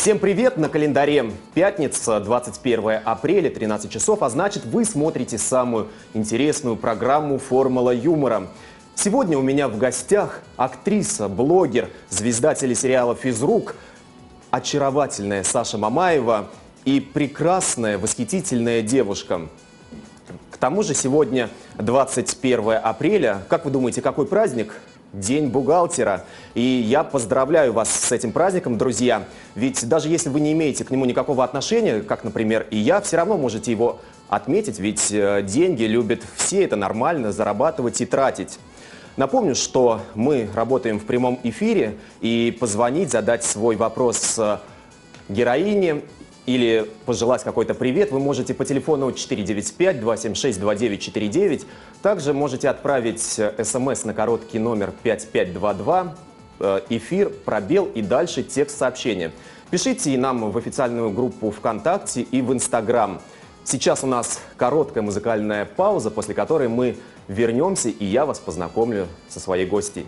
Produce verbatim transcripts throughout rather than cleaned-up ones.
Всем привет! На календаре пятница, двадцать первое апреля, тринадцать часов, а значит, вы смотрите самую интересную программу «Формула юмора». Сегодня у меня в гостях актриса, блогер, звезда телесериала «Физрук», очаровательная Саша Мамаева и прекрасная, восхитительная девушка. К тому же сегодня двадцать первое апреля. Как вы думаете, какой праздник? День бухгалтера. И я поздравляю вас с этим праздником, друзья. Ведь даже если вы не имеете к нему никакого отношения, как, например, и я, все равно можете его отметить, ведь деньги любят все, это нормально, зарабатывать и тратить. Напомню, что мы работаем в прямом эфире, и позвонить, задать свой вопрос героине или пожелать какой-то привет вы можете по телефону четыре девять пять два семь шесть два девять четыре девять. Также можете отправить смс на короткий номер пять пять два два, эфир, пробел и дальше текст сообщения. Пишите и нам в официальную группу ВКонтакте и в Инстаграм. Сейчас у нас короткая музыкальная пауза, после которой мы вернемся, и я вас познакомлю со своей гостьей.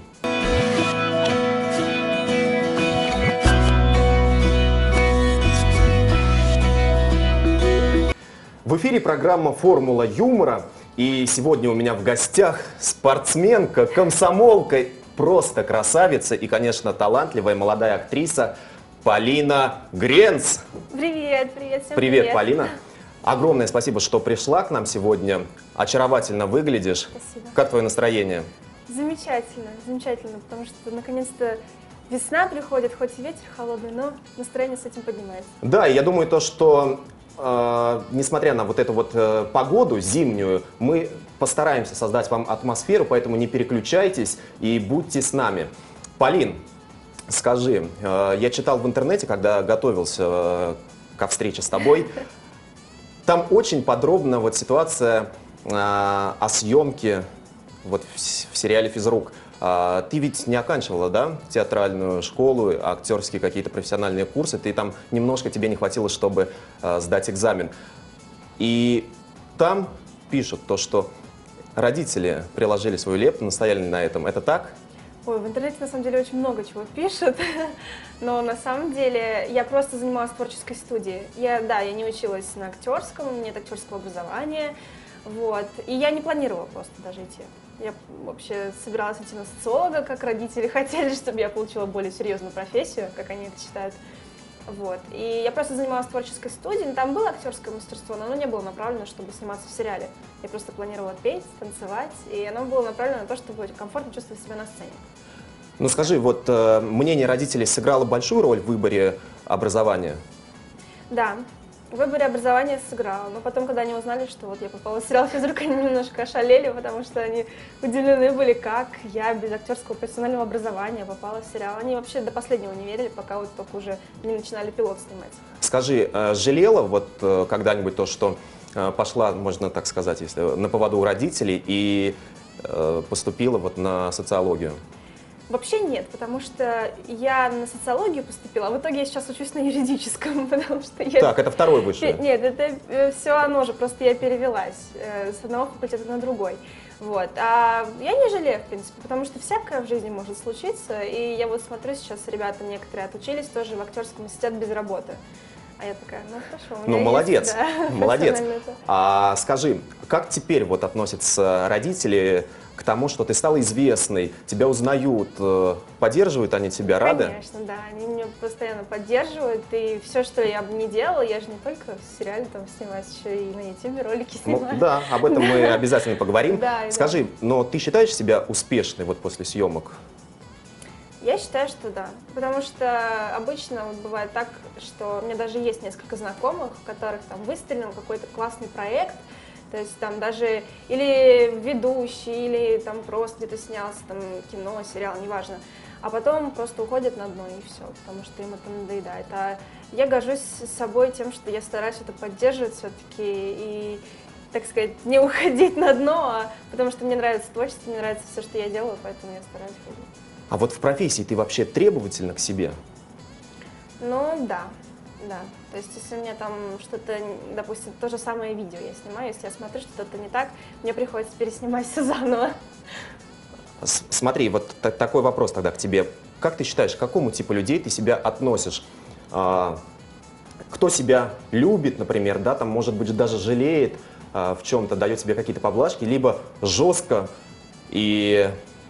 В эфире программа «Формула юмора», и сегодня у меня в гостях спортсменка, комсомолка, просто красавица и, конечно, талантливая молодая актриса Полина Гренц. Привет, привет, всем привет. Привет, Полина. Огромное спасибо, что пришла к нам сегодня. Очаровательно выглядишь. Спасибо. Как твое настроение? Замечательно, замечательно, потому что наконец-то весна приходит, хоть и ветер холодный, но настроение с этим поднимается. Да, я думаю, то, что э, несмотря на вот эту вот э, погоду зимнюю, мы постараемся создать вам атмосферу, поэтому не переключайтесь и будьте с нами. Полин, скажи, э, я читал в интернете, когда готовился э, ко встрече с тобой, там очень подробно вот ситуация э, о съемке вот в, в сериале «Физрук». А, ты ведь не оканчивала, да, театральную школу, актерские какие-то профессиональные курсы, ты там немножко тебе не хватило, чтобы а, сдать экзамен. И там пишут то, что родители приложили свою лепту, настояли на этом. Это так? Ой, в интернете на самом деле очень много чего пишут, но на самом деле я просто занималась в творческой студии. Я, да, я не училась на актерском, у меня нет актерского образования, вот, и я не планировала просто даже идти. Я вообще собиралась идти на социолога, как родители хотели, чтобы я получила более серьезную профессию, как они это считают. Вот. И я просто занималась в творческой студии, там было актерское мастерство, но оно не было направлено, чтобы сниматься в сериале. Я просто планировала петь, танцевать, и оно было направлено на то, чтобы комфортно чувствовать себя на сцене. Ну скажи, вот э, мнение родителей сыграло большую роль в выборе образования? Да. В выборе образования сыграла, но потом, когда они узнали, что вот я попала в сериал «Физрук», они немножко ошалели, потому что они удивлены были, как я без актерского профессионального образования попала в сериал. Они вообще до последнего не верили, пока вот только уже не начинали пилот снимать. Скажи, жалела вот когда-нибудь то, что пошла, можно так сказать, если на поводу у родителей и поступила вот на социологию? Вообще нет, потому что я на социологию поступила, а в итоге я сейчас учусь на юридическом, потому что я... Так, это второй высший? Нет, это все оно же, просто я перевелась с одного факультета на другой. Вот. А я не жалею, в принципе, потому что всякое в жизни может случиться, и я вот смотрю, сейчас ребята некоторые отучились тоже в актерском, сидят без работы. А я такая, ну хорошо. Ну, молодец, есть, да, молодец. А скажи, как теперь вот относятся родители к тому, что ты стала известной, тебя узнают, поддерживают они тебя, рады? Конечно, да, они меня постоянно поддерживают, и все, что я бы не делала, я же не только в сериале там снимаюсь, еще и на ютубе ролики снимаю. Ну, да, об этом мы обязательно поговорим. Да, Скажи, да. но ты считаешь себя успешной вот после съемок? Я считаю, что да, потому что обычно вот бывает так, что у меня даже есть несколько знакомых, у которых там выстрелил какой-то классный проект, то есть там даже или ведущий, или там просто где-то снялся, там кино, сериал, неважно, а потом просто уходят на дно и все, потому что им это надоедает. А я горжусь собой тем, что я стараюсь это поддерживать все-таки и, так сказать, не уходить на дно, а потому что мне нравится творчество, мне нравится все, что я делаю, поэтому я стараюсь ходить. А вот в профессии ты вообще требовательна к себе? Ну да, да. То есть если мне там что-то, допустим, то же самое видео я снимаю, если я смотрю, что что-то не так, мне приходится переснимать все заново. Смотри, вот такой вопрос тогда к тебе. Как ты считаешь, к какому типу людей ты себя относишь? а, кто себя любит, например, да, там, может быть, даже жалеет а, в чем-то, дает себе какие-то поблажки, либо жестко и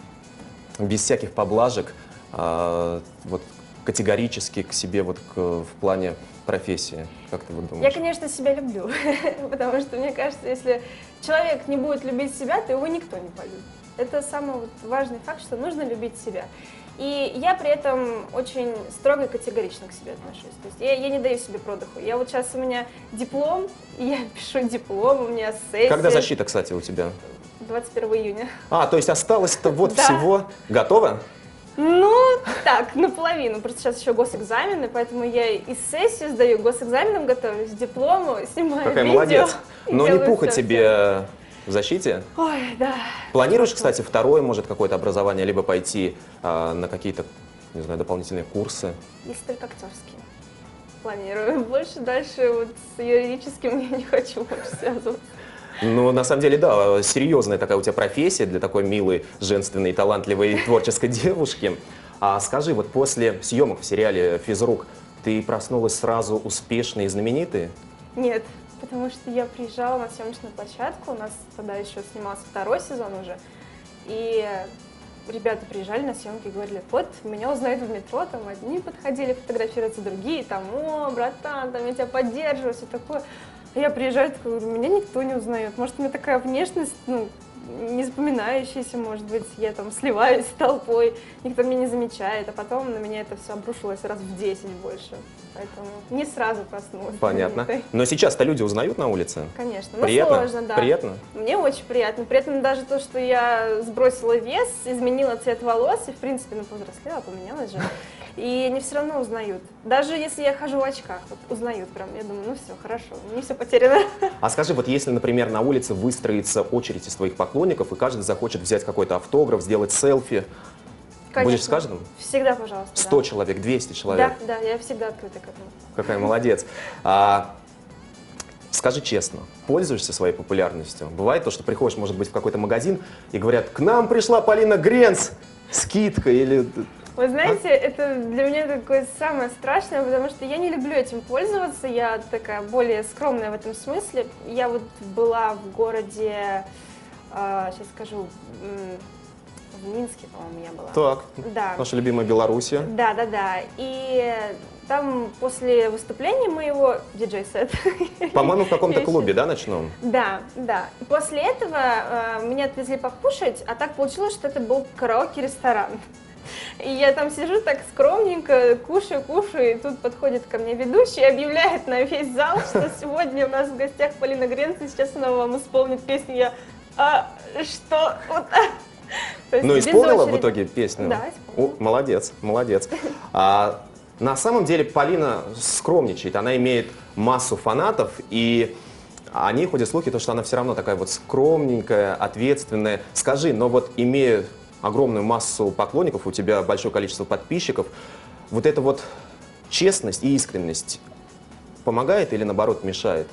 без всяких поблажек, а, вот, категорически к себе вот к, в плане профессии. Как ты вот думаешь? Я, конечно, себя люблю, потому что, мне кажется, если человек не будет любить себя, то его никто не полюбит. Это самый вот важный факт, что нужно любить себя. И я при этом очень строго и категорично к себе отношусь. То есть я, я не даю себе продыху. Я вот сейчас у меня диплом, и я пишу диплом, у меня сессия. Когда защита, кстати, у тебя? двадцать первого июня. А, то есть осталось-то вот Да. всего. Готово? Ну, так, наполовину. Просто сейчас еще госэкзамены, поэтому я и сессию сдаю, госэкзаменам готовлюсь, диплому, снимаю Какая видео. молодец. и Но не делаю пуха всё, тебе в защите. всё. Ой, да. Планируешь, кстати, второе, может, какое-то образование, либо пойти а, на какие-то, не знаю, дополнительные курсы? Есть только актерские. Планирую. Больше дальше вот с юридическим я не хочу больше связываться. Ну, на самом деле, да, серьезная такая у тебя профессия для такой милой, женственной, талантливой, творческой девушки. А скажи, вот после съемок в сериале «Физрук» ты проснулась сразу успешной и знаменитой? Нет, потому что я приезжала на съемочную площадку, у нас тогда еще снимался второй сезон уже, и ребята приезжали на съемки и говорили: вот, меня узнают в метро, там одни подходили фотографироваться, другие, там, о, братан, там я тебя поддерживаю, все такое. А я приезжаю, такая говорю: меня никто не узнает, может, у меня такая внешность, ну, не запоминающаяся, может быть, я там сливаюсь с толпой, никто меня не замечает, а потом на меня это все обрушилось раз в десять больше, поэтому не сразу проснулась. Понятно. знаменитой. Но сейчас-то люди узнают на улице? Конечно, но Приятно? сложно, да. Приятно? Мне очень приятно. При этом даже то, что я сбросила вес, изменила цвет волос и, в принципе, ну, повзрослела, поменялась же. И они все равно узнают. Даже если я хожу в очках, вот, узнают прям. Я думаю, ну все, хорошо, не все потеряно. А скажи, вот если, например, на улице выстроится очередь из твоих поклонников, и каждый захочет взять какой-то автограф, сделать селфи, Конечно. будешь с каждым? Всегда, пожалуйста. сто да. человек, двести человек? Да, да, я всегда открыта к этому. Какая молодец. А, скажи честно, пользуешься своей популярностью? Бывает то, что приходишь, может быть, в какой-то магазин и говорят: к нам пришла Полина Гренц, скидка или... Вы знаете, а? это для меня такое самое страшное, потому что я не люблю этим пользоваться, я такая более скромная в этом смысле. Я вот была в городе, э, сейчас скажу, в Минске, по-моему, я была. Так, да. Наша любимая Белоруссия. Да, да, да. И там после выступления моего диджей-сет. По-моему, в каком-то клубе, да, ночном? Да, да. И после этого э, меня отвезли покушать, а так получилось, что это был караоке-ресторан. И я там сижу так скромненько, кушаю, кушаю, и тут подходит ко мне ведущий и объявляет на весь зал, что сегодня у нас в гостях Полина Гренц, и сейчас она вам исполнит песню. Я, а, что? Вот. Ну, исполнила в итоге песню? Да, исполнила. О, молодец, молодец. А, на самом деле Полина скромничает, она имеет массу фанатов, и о ней ходят слухи, то, что она все равно такая вот скромненькая, ответственная. Скажи, но вот имея огромную массу поклонников, у тебя большое количество подписчиков, вот эта вот честность и искренность помогает или, наоборот, мешает?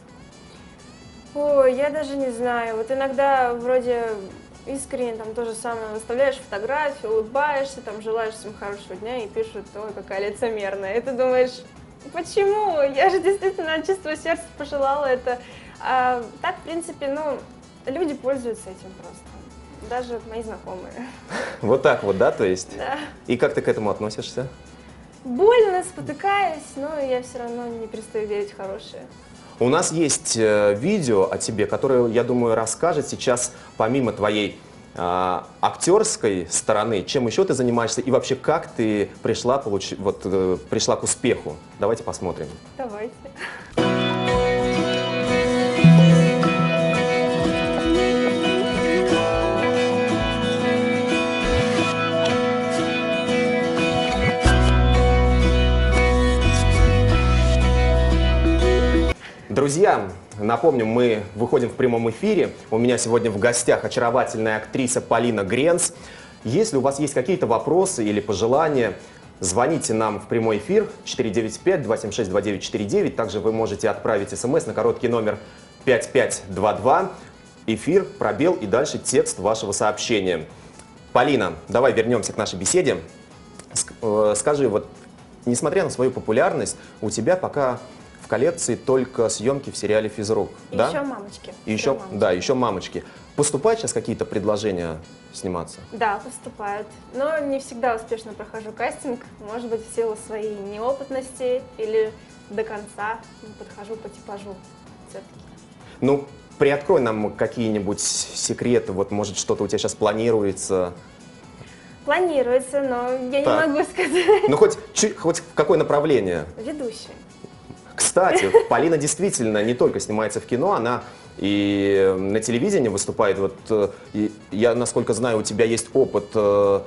Ой, я даже не знаю. Вот иногда вроде искренне там то же самое выставляешь фотографию, улыбаешься, там желаешь всем хорошего дня и пишут: ой, какая лицемерная. И ты думаешь, почему? Я же действительно от чистого сердца пожелала это. А так, в принципе, ну, люди пользуются этим просто. Даже мои знакомые. Вот так вот, да, то есть? Да. И как ты к этому относишься? Больно, спотыкаюсь, но я все равно не перестаю верить в хорошее. У нас есть э, видео о тебе, которое, я думаю, расскажет сейчас, помимо твоей э, актерской стороны, чем еще ты занимаешься и вообще как ты пришла, получ... вот, э, пришла к успеху. Давайте посмотрим. Давайте. Друзья, напомню, мы выходим в прямом эфире. У меня сегодня в гостях очаровательная актриса Полина Гренц. Если у вас есть какие-то вопросы или пожелания, звоните нам в прямой эфир четыре девять пять два семь шесть два девять четыре девять. Также вы можете отправить смс на короткий номер пять пять два два. Эфир, пробел и дальше текст вашего сообщения. Полина, давай вернемся к нашей беседе. Скажи, вот несмотря на свою популярность, у тебя пока в коллекции только съемки в сериале «Физрук». И да? еще «Мамочки». И еще, «Мамочки». да, еще «Мамочки». Поступают сейчас какие-то предложения сниматься? Да, поступают. Но не всегда успешно прохожу кастинг. Может быть, в силу своей неопытности или до конца не подхожу по типажу все-таки. Ну, приоткрой нам какие-нибудь секреты, вот может что-то у тебя сейчас планируется. Планируется, но я Так. не могу сказать. Ну, хоть, чуть, хоть в какое направление? Ведущая. Кстати, Полина действительно не только снимается в кино, она и на телевидении выступает. Вот э, и я, насколько знаю, у тебя есть опыт э,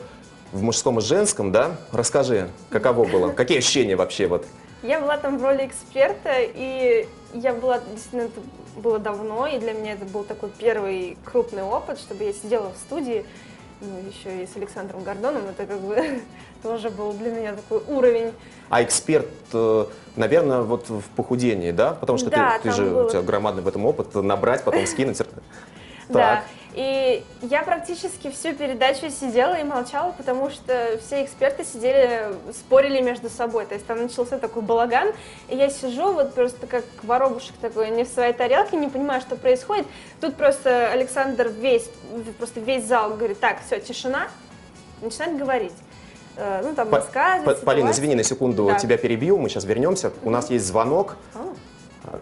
в мужском и женском, да? Расскажи, каково было? Какие ощущения вообще вот? Я была там в роли эксперта, и я была, действительно, это было давно, и для меня это был такой первый крупный опыт, чтобы я сидела в студии, ну, еще и с Александром Гордоном, это как бы тоже был для меня такой уровень. А эксперт, э, наверное, вот в похудении, да? Потому что Да, ты, ты там же, было. у тебя громадный в этом опыт, набрать, потом скинуть. Да, Так. и я практически всю передачу сидела и молчала, потому что все эксперты сидели, спорили между собой, то есть там начался такой балаган, и я сижу вот просто как воробушек такой, не в своей тарелке, не понимаю, что происходит. Тут просто Александр весь, просто весь зал говорит: так, все, тишина, начинает говорить. Э, Ну, там По- рассказывать. По- Полина, ситуацию. извини, на секунду Да. тебя перебью, мы сейчас вернемся. У нас есть звонок. А.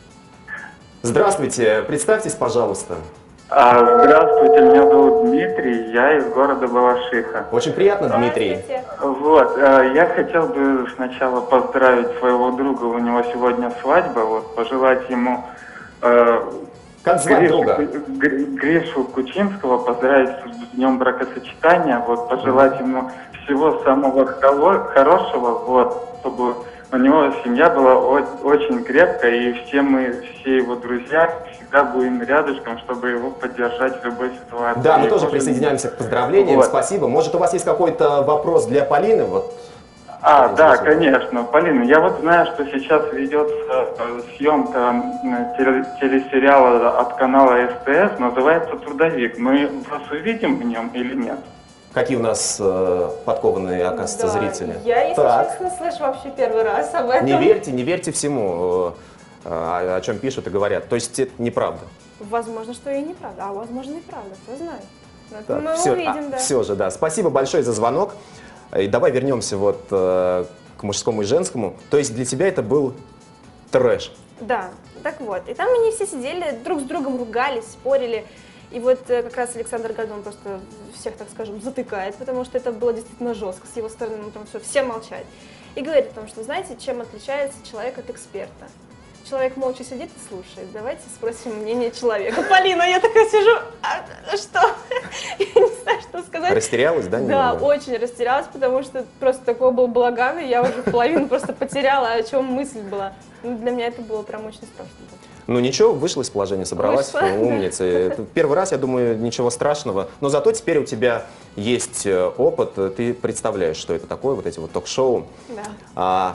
Здравствуйте, представьтесь, пожалуйста. А, Здравствуйте, меня зовут Дмитрий, я из города Балашиха. Очень приятно, Дмитрий. Здравствуйте. Вот, э, я хотел бы сначала поздравить своего друга, у него сегодня свадьба, вот, пожелать ему э, Как звать Гришу, друга? Гри- Гришу Кучинского поздравить с днем бракосочетания, вот, пожелать ему всего самого холо- хорошего, вот, чтобы у него семья была о- очень крепкая, и все мы, все его друзья, всегда будем рядышком, чтобы его поддержать в любой ситуации. Да, мы И тоже может- присоединяемся к поздравлениям, Вот. спасибо. Может, у вас есть какой-то вопрос для Полины? Вот. А, Что да, интересно? конечно. Полина, я вот знаю, что сейчас ведется э, съемка м, теле- телесериала от канала СТС, называется «Трудовик». Мы вас увидим в нем или нет? Какие у нас э, подкованные, оказывается, Да, зрители? Я, если Так. честно, слышу вообще первый раз об этом. Не верьте, не верьте всему, э, о, о чем пишут и говорят. То есть это неправда. Возможно, что и неправда, а возможно и правда, кто знает. Это Так, мы все, увидим, да. все же, да. Спасибо большое за звонок. И давай вернемся вот э, к мужскому и женскому. То есть для тебя это был трэш. Да, так вот. И там они все сидели, друг с другом ругались, спорили. И вот э, как раз Александр Гордон просто всех, так скажем, затыкает, потому что это было действительно жестко с его стороны, ну, там все, все молчать. И говорит о том, что, знаете, чем отличается человек от эксперта? Человек молча сидит и слушает. Давайте спросим мнение человека. Полина, я такая сижу, а что? Я не знаю, что сказать. Растерялась, да? Да, немного? очень растерялась, потому что просто такой был балаган, и я уже половину просто потеряла, о чем мысль была. Ну, для меня это было прям очень страшно. Ну ничего, вышла из положения, собралась, Вышла, ну, умница. Это первый раз, я думаю, ничего страшного. Но зато теперь у тебя есть э, опыт, э, ты представляешь, что это такое, вот эти вот ток-шоу. Да. А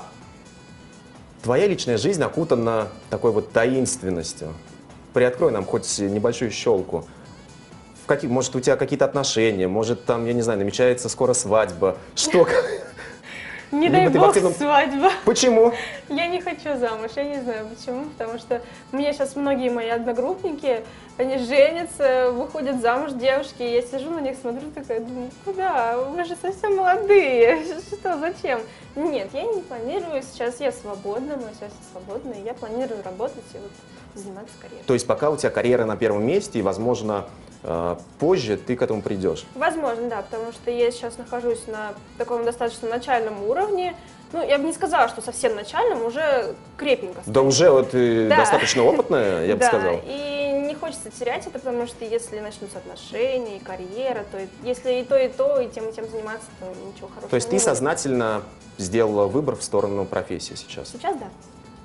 твоя личная жизнь окутана такой вот таинственностью. Приоткрой нам хоть небольшую щелку. В каких, может, у тебя какие-то отношения, может, там, я не знаю, намечается скоро свадьба. Что? Не Либо дай ты в бог активном- свадьба. Почему? Я не хочу замуж, я не знаю почему, потому что у меня сейчас многие мои одногруппники, они женятся, выходят замуж девушки, и я сижу на них, смотрю, такая, думаю, куда, вы же совсем молодые, что, зачем? Нет, я не планирую, сейчас я свободна, но сейчас я свободна, и я планирую работать и вот заниматься карьерой. То есть пока у тебя карьера на первом месте, и, возможно, э, позже ты к этому придешь. Возможно, да, потому что я сейчас нахожусь на таком достаточно начальном уровне. Ну, я бы не сказала, что совсем начальном, уже крепенько. Да уже вот ты Да. достаточно опытная, я бы Да, сказал. и не хочется терять это, потому что если начнутся отношения, и карьера, то и- если и то, и то, и тем, и тем заниматься, то ничего хорошего То есть не ты будет. сознательно сделала выбор в сторону профессии сейчас. Сейчас да.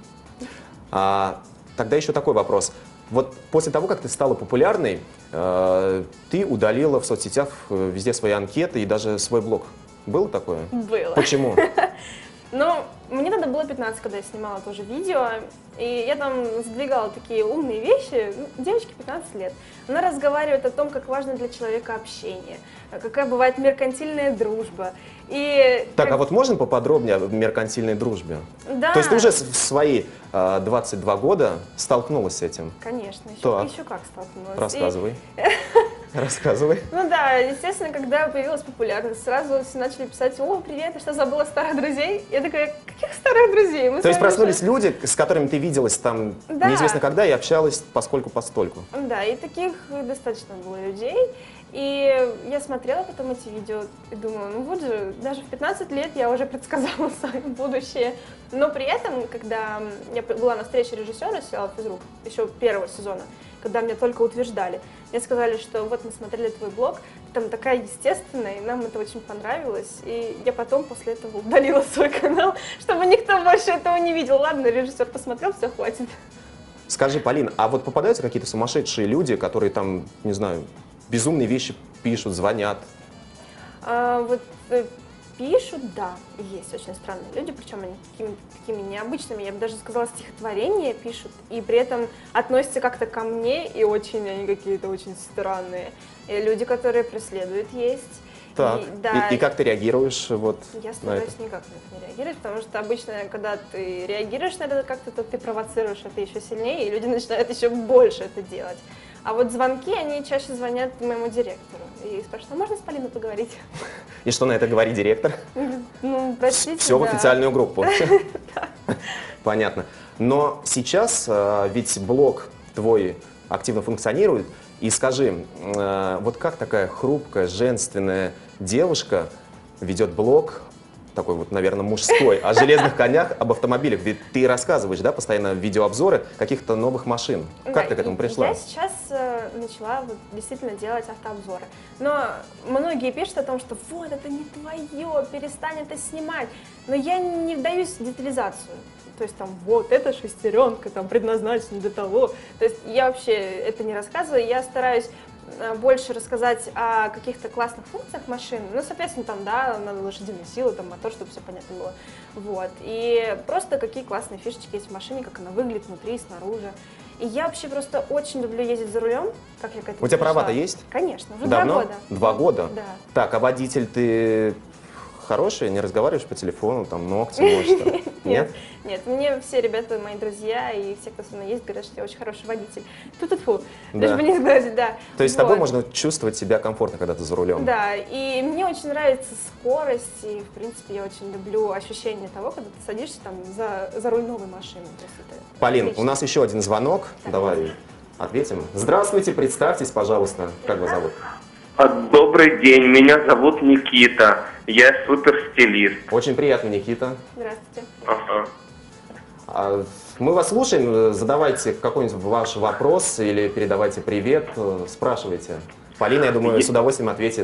А, тогда еще такой вопрос. Вот после того, как ты стала популярной, э, ты удалила в соцсетях э, везде свои анкеты и даже свой блог. Было такое? Было. Почему? Ну, мне тогда было пятнадцать, когда я снимала тоже видео, и я там сдвигала такие умные вещи. Ну, девочке пятнадцать лет. Она разговаривает о том, как важно для человека общение, какая бывает меркантильная дружба. И Так, как... а вот можно поподробнее о меркантильной дружбе? Да. То есть ты уже в свои э, двадцать два года столкнулась с этим? Конечно, еще, Так. еще как столкнулась. Рассказывай. И... Рассказывай. Ну да, естественно, когда появилась популярность, сразу все начали писать: о, привет, ты что, забыла старых друзей? Я такая: каких старых друзей? Мы То есть с вами проснулись уже- люди, с которыми ты виделась там Да. неизвестно когда и общалась поскольку-постольку. Да, и таких достаточно было людей. И я смотрела потом эти видео и думала: ну вот же, даже в пятнадцать лет я уже предсказала свое будущее. Но при этом, когда я была на встрече режиссера сериала «Физрук», еще первого сезона, когда меня только утверждали, мне сказали, что вот мы смотрели твой блог, ты там такая естественная, и нам это очень понравилось. И я потом после этого удалила свой канал, чтобы никто больше этого не видел. Ладно, режиссер посмотрел, все, хватит. Скажи, Полин, а вот попадаются какие-то сумасшедшие люди, которые там, не знаю, безумные вещи пишут, звонят? А, вот э, пишут, да, есть очень странные люди, причем они такими, такими необычными, я бы даже сказала, стихотворения пишут, и при этом относятся как-то ко мне, и очень они какие-то очень странные. И люди, которые преследуют, есть. Так, И, да, и, и как ты реагируешь вот я на стараюсь это? никак на это не реагировать, потому что обычно, когда ты реагируешь на это как-то, то ты провоцируешь это еще сильнее, и люди начинают еще больше это делать. А вот звонки, они чаще звонят моему директору и спрашивают: а можно с Полиной поговорить? И что на это говорит директор? Ну, простите, Все в да. официальную группу. Понятно. Но сейчас э, ведь блог твой активно функционирует. И скажи, э, вот как такая хрупкая, женственная девушка ведет блог, такой вот, наверное, мужской, о железных конях, об автомобилях? Ведь ты рассказываешь, да, постоянно видеообзоры каких-то новых машин. Как Да, ты к этому и пришла? Я сейчас э, начала вот, действительно делать автообзоры. Но многие пишут о том, что вот, это не твое, перестань это снимать. Но я не вдаюсь в детализацию. То есть там вот, эта шестеренка там предназначена для того. То есть я вообще это не рассказываю, я стараюсь э, больше рассказать о каких-то классных функциях машины. Ну, соответственно, там, да, надо лошадиные силы, там, мотор, чтобы все понятно было. Вот. И просто какие классные фишечки есть в машине, как она выглядит внутри и снаружи. И я вообще просто очень люблю ездить за рулем, как я к этому У тебя пришла. права-то есть? Конечно, уже Давно? два года. Два года? Да. Так, а водитель ты хороший, не разговариваешь по телефону, там ногти можешь? там? Нет? Нет, мне все ребята, мои друзья и все, кто со мной есть, говорят, что я очень хороший водитель. Ту-ту-ту, Да. даже бы не сглазить, да. То есть с Вот. тобой можно чувствовать себя комфортно, когда ты за рулем? Да, и мне очень нравится скорость, и, в принципе, я очень люблю ощущение того, когда ты садишься там за, за руль новой машины. То есть это Полин, отлично. у нас еще один звонок. Так. Давай ответим. Здравствуйте, представьтесь, пожалуйста. Как вас зовут? А, Добрый день, меня зовут Никита, я суперстилист. Очень приятно, Никита. Здравствуйте. Ага. А, Мы вас слушаем. Задавайте какой-нибудь ваш вопрос или передавайте привет. Спрашивайте. Полина, я думаю, с удовольствием ответит.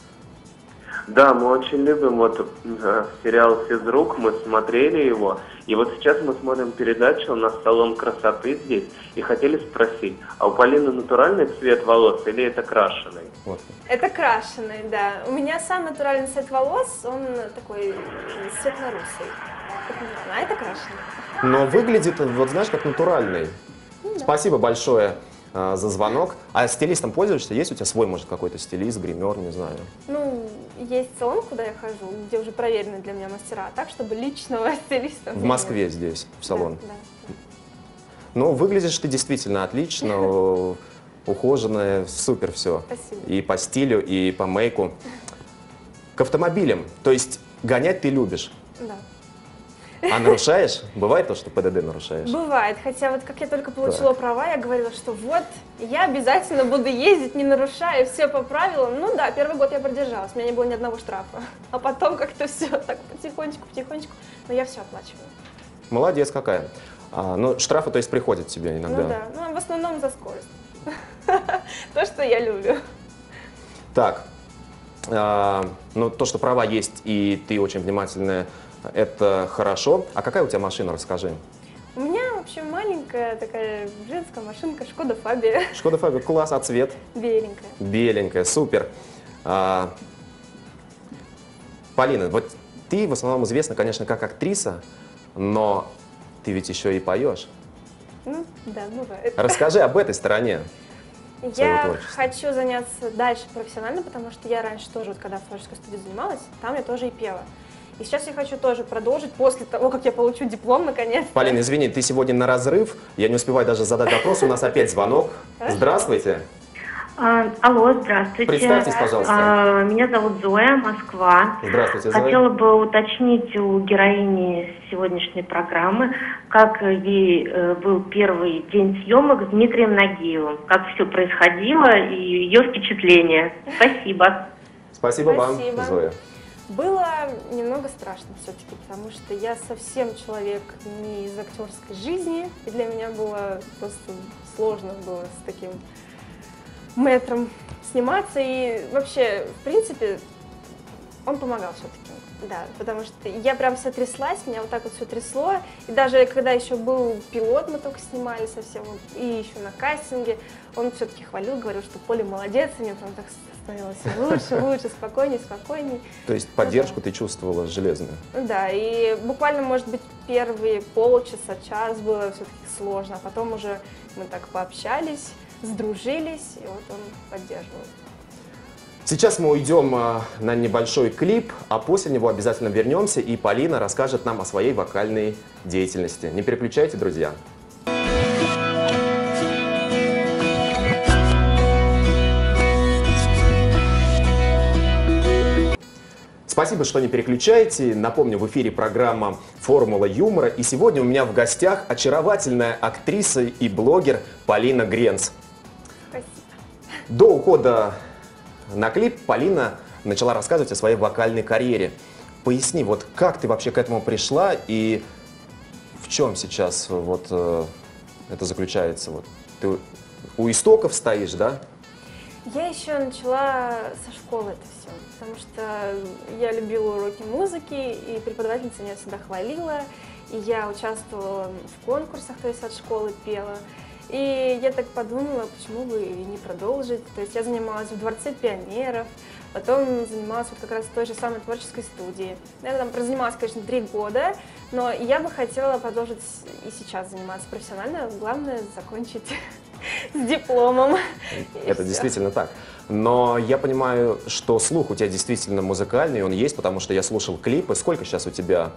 Да, мы очень любим вот э, сериал «Физрук», мы смотрели его, и вот сейчас мы смотрим передачу, у нас салон красоты здесь, и хотели спросить, а у Полины натуральный цвет волос или это крашеный? Вот. Это крашеный, да. У меня сам натуральный цвет волос, он такой светло-русый. Это натурально, а это крашеный. Но выглядит, вот знаешь, как натуральный. Ну, да. Спасибо большое а, за звонок. А стилистом пользуешься? Есть у тебя свой, может, какой-то стилист, гример, не знаю? Ну, есть салон, куда я хожу, где уже проверены для меня мастера, так, чтобы личного стилиста... В Москве здесь, в салон. Да, да. Ну, выглядишь ты действительно отлично, ухоженная, супер все. Спасибо. И по стилю, и по мейку. К автомобилям, то есть гонять ты любишь, Да. а нарушаешь? Бывает то, что ПДД нарушаешь? Бывает, хотя вот как я только получила права, я говорила, что вот, я обязательно буду ездить, не нарушая, все по правилам. Ну да, первый год я продержалась, у меня не было ни одного штрафа. А потом как-то все так потихонечку, потихонечку, но я все оплачиваю. Молодец какая. А, ну, штрафы, то есть, приходят тебе иногда? Ну да, ну в основном за скорость. То, что я люблю. Так, а, ну, то, что права есть, и ты очень внимательная, это хорошо. А какая у тебя машина, расскажи? У меня вообще маленькая такая женская машинка Шкода Фабия, Шкода Фабия, класс, а цвет? беленькая. Беленькая, супер. А, Полина, вот ты в основном известна, конечно, как актриса, но ты ведь еще и поешь. Ну, да, бывает. Расскажи об этой стороне. Я хочу заняться дальше профессионально, потому что я раньше тоже, вот, когда в творческой студии занималась, там я тоже и пела. И сейчас я хочу тоже продолжить после того, как я получу диплом, наконец-то. Полина, извини, ты сегодня на разрыв. Я не успеваю даже задать вопрос. У нас опять звонок. Хорошо. Здравствуйте. А, алло, здравствуйте. Представьтесь, пожалуйста. А, меня зовут Зоя, Москва. Здравствуйте, Зоя. Хотела бы уточнить у героини сегодняшней программы, как ей э, был первый день съемок с Дмитрием Нагиевым, как все происходило и ее впечатления. Спасибо. Спасибо, Спасибо. вам, Зоя. Было немного страшно все-таки, потому что я совсем человек не из актерской жизни, и для меня было просто сложно было с таким мэтром сниматься. И вообще, в принципе, он помогал все-таки, да, потому что я прям вся тряслась, меня вот так вот все трясло. И даже когда еще был пилот, мы только снимали совсем, и еще на кастинге, он все-таки хвалил, говорил, что Поля молодец, и мне прям так становилось лучше, лучше, спокойней, спокойней. То есть поддержку ты чувствовала железную? Да, и буквально, может быть, первые полчаса, час было все-таки сложно, а потом уже мы так пообщались, сдружились, и вот он поддерживал. Сейчас мы уйдем а, на небольшой клип, а после него обязательно вернемся, и Полина расскажет нам о своей вокальной деятельности. Не переключайте, друзья. Спасибо, что не переключаете. Напомню, в эфире программа «Формула юмора». И сегодня у меня в гостях очаровательная актриса и блогер Полина Гренц. Спасибо. До ухода на клип Полина начала рассказывать о своей вокальной карьере. Поясни, вот как ты вообще к этому пришла и в чем сейчас вот э, это заключается? Вот ты у истоков стоишь, да? Я еще начала со школы это все, потому что я любила уроки музыки, и преподавательница меня всегда хвалила, и я участвовала в конкурсах, то есть от школы пела. И я так подумала, почему бы и не продолжить. То есть я занималась в Дворце пионеров, потом занималась вот как раз в той же самой творческой студии. Я там прозанималась, конечно, три года, но я бы хотела продолжить и сейчас заниматься профессионально. Главное — закончить с дипломом. Это действительно так. Но я понимаю, что слух у тебя действительно музыкальный, он есть, потому что я слушал клипы. Сколько сейчас у тебя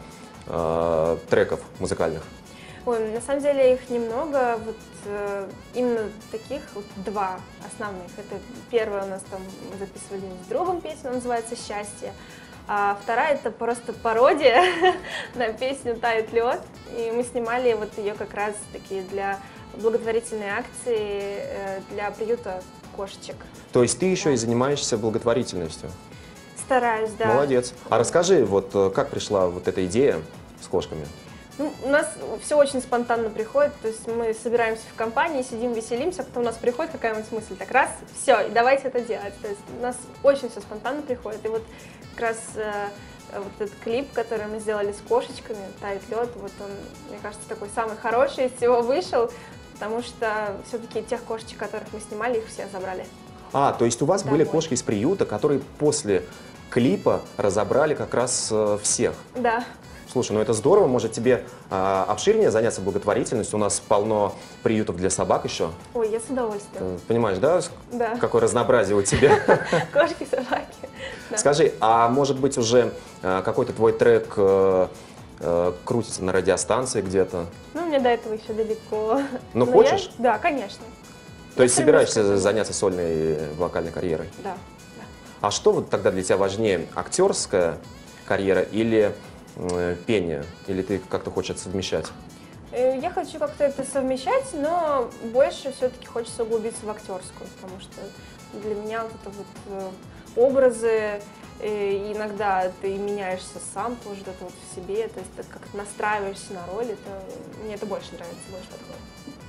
э, треков музыкальных? Ой, на самом деле их немного, вот э, именно таких вот два основных. Это первая у нас там мы записывали с другом песню, называется «Счастье», а вторая — это просто пародия на песню «Тает лед», и мы снимали вот ее как раз таки для благотворительной акции э, для приюта кошечек. То есть ты еще и занимаешься благотворительностью? Стараюсь, да. Молодец. А расскажи, вот как пришла вот эта идея с кошками? Ну, у нас все очень спонтанно приходит, то есть мы собираемся в компании, сидим, веселимся, а потом у нас приходит какая-нибудь мысль, так раз, все, и давайте это делать. То есть у нас очень все спонтанно приходит. И вот как раз э, вот этот клип, который мы сделали с кошечками, «Тает лед», вот он, мне кажется, такой самый хороший из всего вышел, потому что все-таки тех кошечек, которых мы снимали, их все забрали. А, то есть у вас Домой. были кошки из приюта, которые после клипа разобрали как раз э, всех? Да. Слушай, ну это здорово, может тебе э, обширнее заняться благотворительностью? У нас полно приютов для собак еще. Ой, я с удовольствием. Э, Понимаешь, да, Да. какое разнообразие у тебя? Кошки, собаки. Да. Скажи, а может быть уже э, какой-то твой трек э, э, крутится на радиостанции где-то? Ну, мне до этого еще далеко. Ну, Но хочешь? я- Да, конечно. То есть Я собираешься стремлюсь к этому. заняться сольной вокальной карьерой? Да. Да. А что вот тогда для тебя важнее, актерская карьера или э, пение? Или ты как-то хочешь это совмещать? Э, Я хочу как-то это совмещать, но больше все-таки хочется углубиться в актерскую, потому что для меня вот это вот э, образы, э, иногда ты меняешься сам тоже вот это вот в себе, то есть ты как-то настраиваешься на роль, это, мне это больше нравится, больше подходит.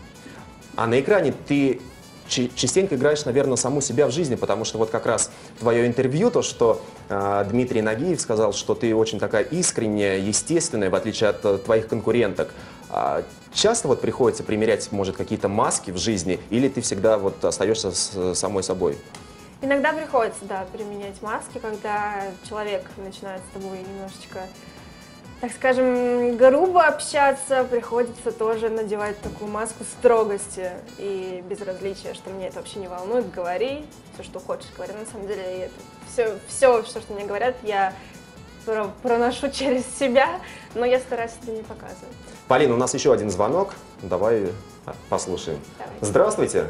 А на экране ты чи- частенько играешь, наверное, саму себя в жизни, потому что вот как раз твое интервью, то, что э, Дмитрий Нагиев сказал, что ты очень такая искренняя, естественная, в отличие от э, твоих конкуренток. А часто вот приходится примерять, может, какие-то маски в жизни, или ты всегда вот остаешься с самой собой? Иногда приходится, да, применять маски, когда человек начинает с тобой немножечко так скажем, грубо общаться, приходится тоже надевать такую маску строгости и безразличия, что мне это вообще не волнует, говори, все, что хочешь, говори. На самом деле, это все, все, все, что мне говорят, я про проношу через себя, но я стараюсь это не показывать. Полина, у нас еще один звонок, давай послушаем. Давайте. Здравствуйте.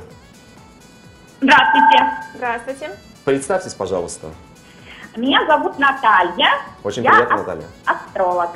Здравствуйте. Здравствуйте. Представьтесь, пожалуйста. Меня зовут Наталья. Очень Я приятно, ас- Наталья. астролог.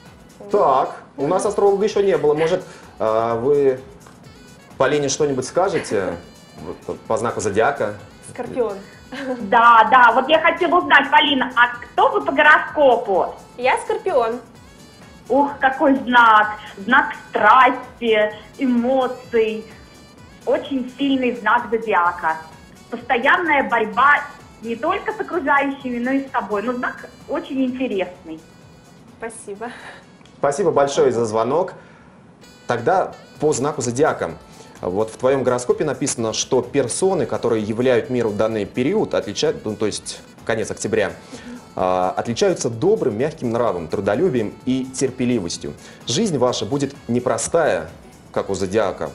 Так, у нас астролога еще не было. Может, а, вы Полине что-нибудь скажете вот, по знаку зодиака? Скорпион. Да, да, вот я хотела узнать, Полина, а кто вы по гороскопу? Я Скорпион. Ух, какой знак! Знак страсти, эмоций. Очень сильный знак зодиака. Постоянная борьба не только с окружающими, но и с собой. Но знак очень интересный. Спасибо. Спасибо большое за звонок. Тогда по знаку зодиака. Вот в твоем гороскопе написано, что персоны, которые являют миру данный период, отличают, ну, то есть конец октября, а, отличаются добрым, мягким нравом, трудолюбием и терпеливостью. Жизнь ваша будет непростая, как у зодиака.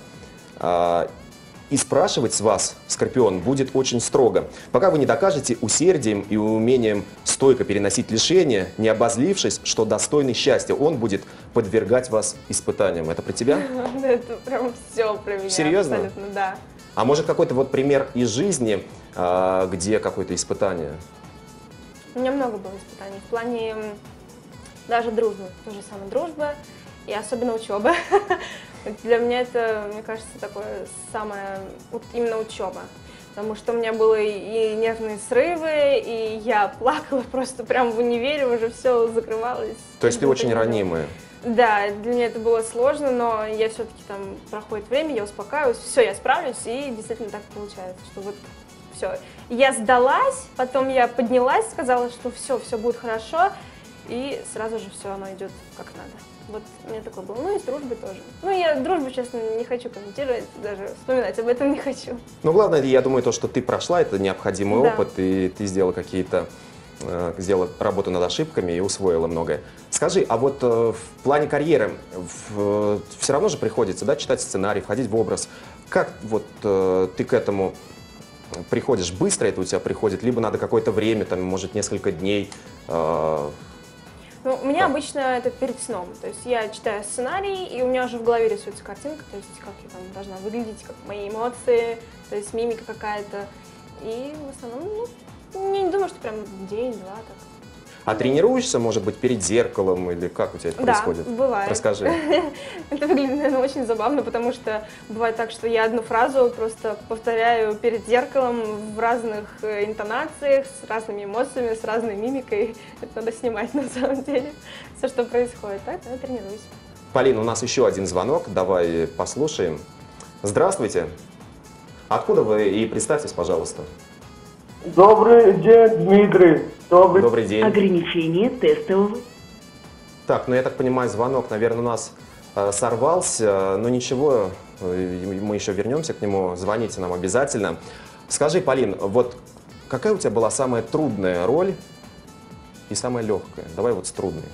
А, И спрашивать с вас, Скорпион, будет очень строго. Пока вы не докажете усердием и умением стойко переносить лишения, не обозлившись, что достойный счастья, он будет подвергать вас испытаниям. Это про тебя? Это прям все про меня. Серьезно? Абсолютно, да. А может какой-то вот пример из жизни, а, где какое-то испытание? У меня много было испытаний. В плане м, даже дружбы. То же самое дружба и особенно учеба. Для меня это, мне кажется, такое самое, вот именно учеба. Потому что у меня были и нервные срывы, и я плакала просто прям в универе, уже все закрывалось. То есть ты очень ранимая. Да, для меня это было сложно, но я все-таки там проходит время, я успокаиваюсь, все, я справлюсь, и действительно так получается, что вот все. Я сдалась, потом я поднялась, сказала, что все, все будет хорошо, и сразу же все, оно идет как надо. Вот у меня такое было. Ну и с дружбой тоже. Ну я дружбу, честно, не хочу комментировать, даже вспоминать об этом не хочу. Ну, главное, я думаю, то, что ты прошла, это необходимый Да. опыт, и ты сделала какие-то, э, сделала работу над ошибками и усвоила многое. Скажи, а вот э, в плане карьеры в, э, все равно же приходится, да, читать сценарий, входить в образ. Как вот э, ты к этому приходишь? Быстро это у тебя приходит? Либо надо какое-то время, там, может, несколько дней? Э, Ну, у меня обычно это перед сном. То есть я читаю сценарий, и у меня уже в голове рисуется картинка, то есть как я там должна выглядеть, как мои эмоции, то есть мимика какая-то. И в основном, ну, я не думаю, что прям день-два так. а тренируешься, может быть, перед зеркалом, или как у тебя это Да, происходит? бывает. Расскажи. Это выглядит, наверное, очень забавно, потому что бывает так, что я одну фразу просто повторяю перед зеркалом в разных э, интонациях, с разными эмоциями, с разной мимикой. Это надо снимать на самом деле, все, что происходит. Так, я тренируюсь. Полина, у нас еще один звонок, давай послушаем. Здравствуйте. Откуда вы? И представьтесь, пожалуйста. Добрый день, Дмитрий. Добрый, Добрый день. Ограничение тестового. Так, ну я так понимаю, звонок, наверное, у нас э, сорвался, но ничего, э, мы еще вернемся к нему, звоните нам обязательно. Скажи, Полин, вот какая у тебя была самая трудная роль и самая легкая? Давай вот с трудной.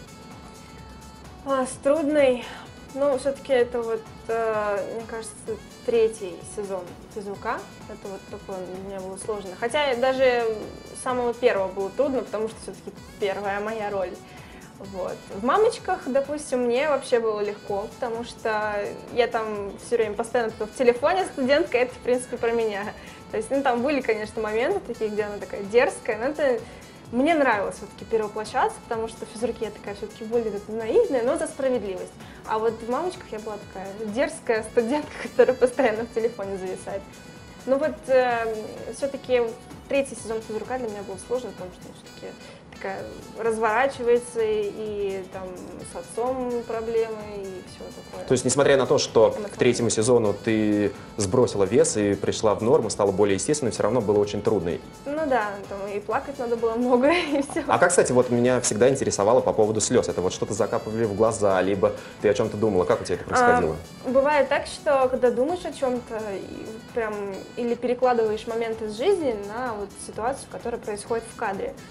А, с трудной, ну, все-таки это вот, э, мне кажется, третий сезон «Физрука». Это вот такое для меня было сложно. Хотя даже с самого первого было трудно, потому что все-таки первая моя роль. Вот. В «Мамочках», допустим, мне вообще было легко, потому что я там все время постоянно в телефоне студентка, это, в принципе, про меня. То есть, ну, там были, конечно, моменты такие, где она такая дерзкая, но это... Мне нравилось все-таки перевоплощаться, потому что в «Физруке» я такая все-таки более наивная, но за справедливость. А вот в «Мамочках» я была такая дерзкая студентка, которая постоянно в телефоне зависает. Ну вот э, все-таки третий сезон «Физрука» для меня был сложный, потому что все-таки такая разворачивается, и, и там с отцом проблемы, и все такое. То есть, несмотря на то, что к третьему сезону ты сбросила вес и пришла в норму, стала более естественной, все равно было очень трудно. Ну да, там и плакать надо было много, и все. А как, кстати, вот меня всегда интересовало по поводу слез. Это вот что-то закапывали в глаза, либо ты о чем-то думала. Как у тебя это происходило? А, бывает так, что когда думаешь о чем-то, прям или перекладываешь момент из жизни на вот ситуацию, которая происходит в кадре.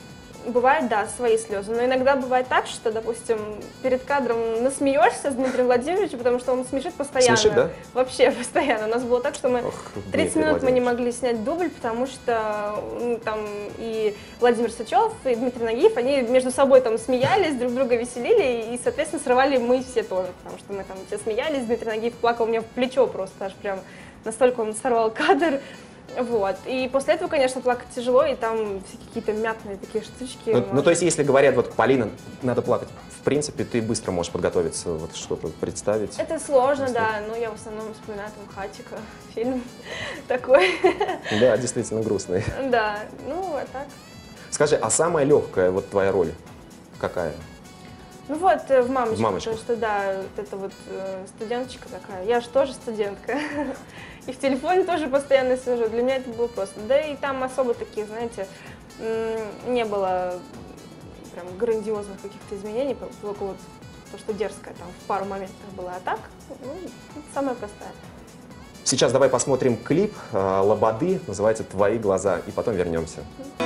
бывает, да, свои слезы, но иногда бывает так, что, допустим, перед кадром насмеешься с Дмитрием Владимировичем, потому что он смешит постоянно. Смешит, да? Вообще постоянно. У нас было так, что мы Ох, тридцать минут мы не могли снять дубль, потому что ну, там и Владимир Сычев, и Дмитрий Нагиев, они между собой там смеялись, друг друга веселили, и, соответственно, срывали мы все тоже, потому что мы там все смеялись, Дмитрий Нагиев плакал мне в плечо просто, аж прям настолько он сорвал кадр. Вот. И после этого, конечно, плакать тяжело, и там какие-то мятные такие штучки. Ну, ну, то есть, если говорят, вот, Полина, надо плакать, в принципе, ты быстро можешь подготовиться, вот, чтобы представить. Это сложно, да, но я в основном вспоминаю там Хатико, фильм такой. Да, действительно грустный. Да, ну, а так. Скажи, а самая легкая вот твоя роль какая? Ну вот, э, в «Мамочках», В «Мамочках». потому что, да, вот эта вот э, студенточка такая, я же тоже студентка, и в телефоне тоже постоянно сижу, для меня это было просто. Да и там особо таких, знаете, не было прям грандиозных каких-то изменений, только вот то, что дерзкое там в пару моментах было, а так, ну, это самое простое. Сейчас давай посмотрим клип э, Лободы, называется «Твои глаза», и потом вернемся.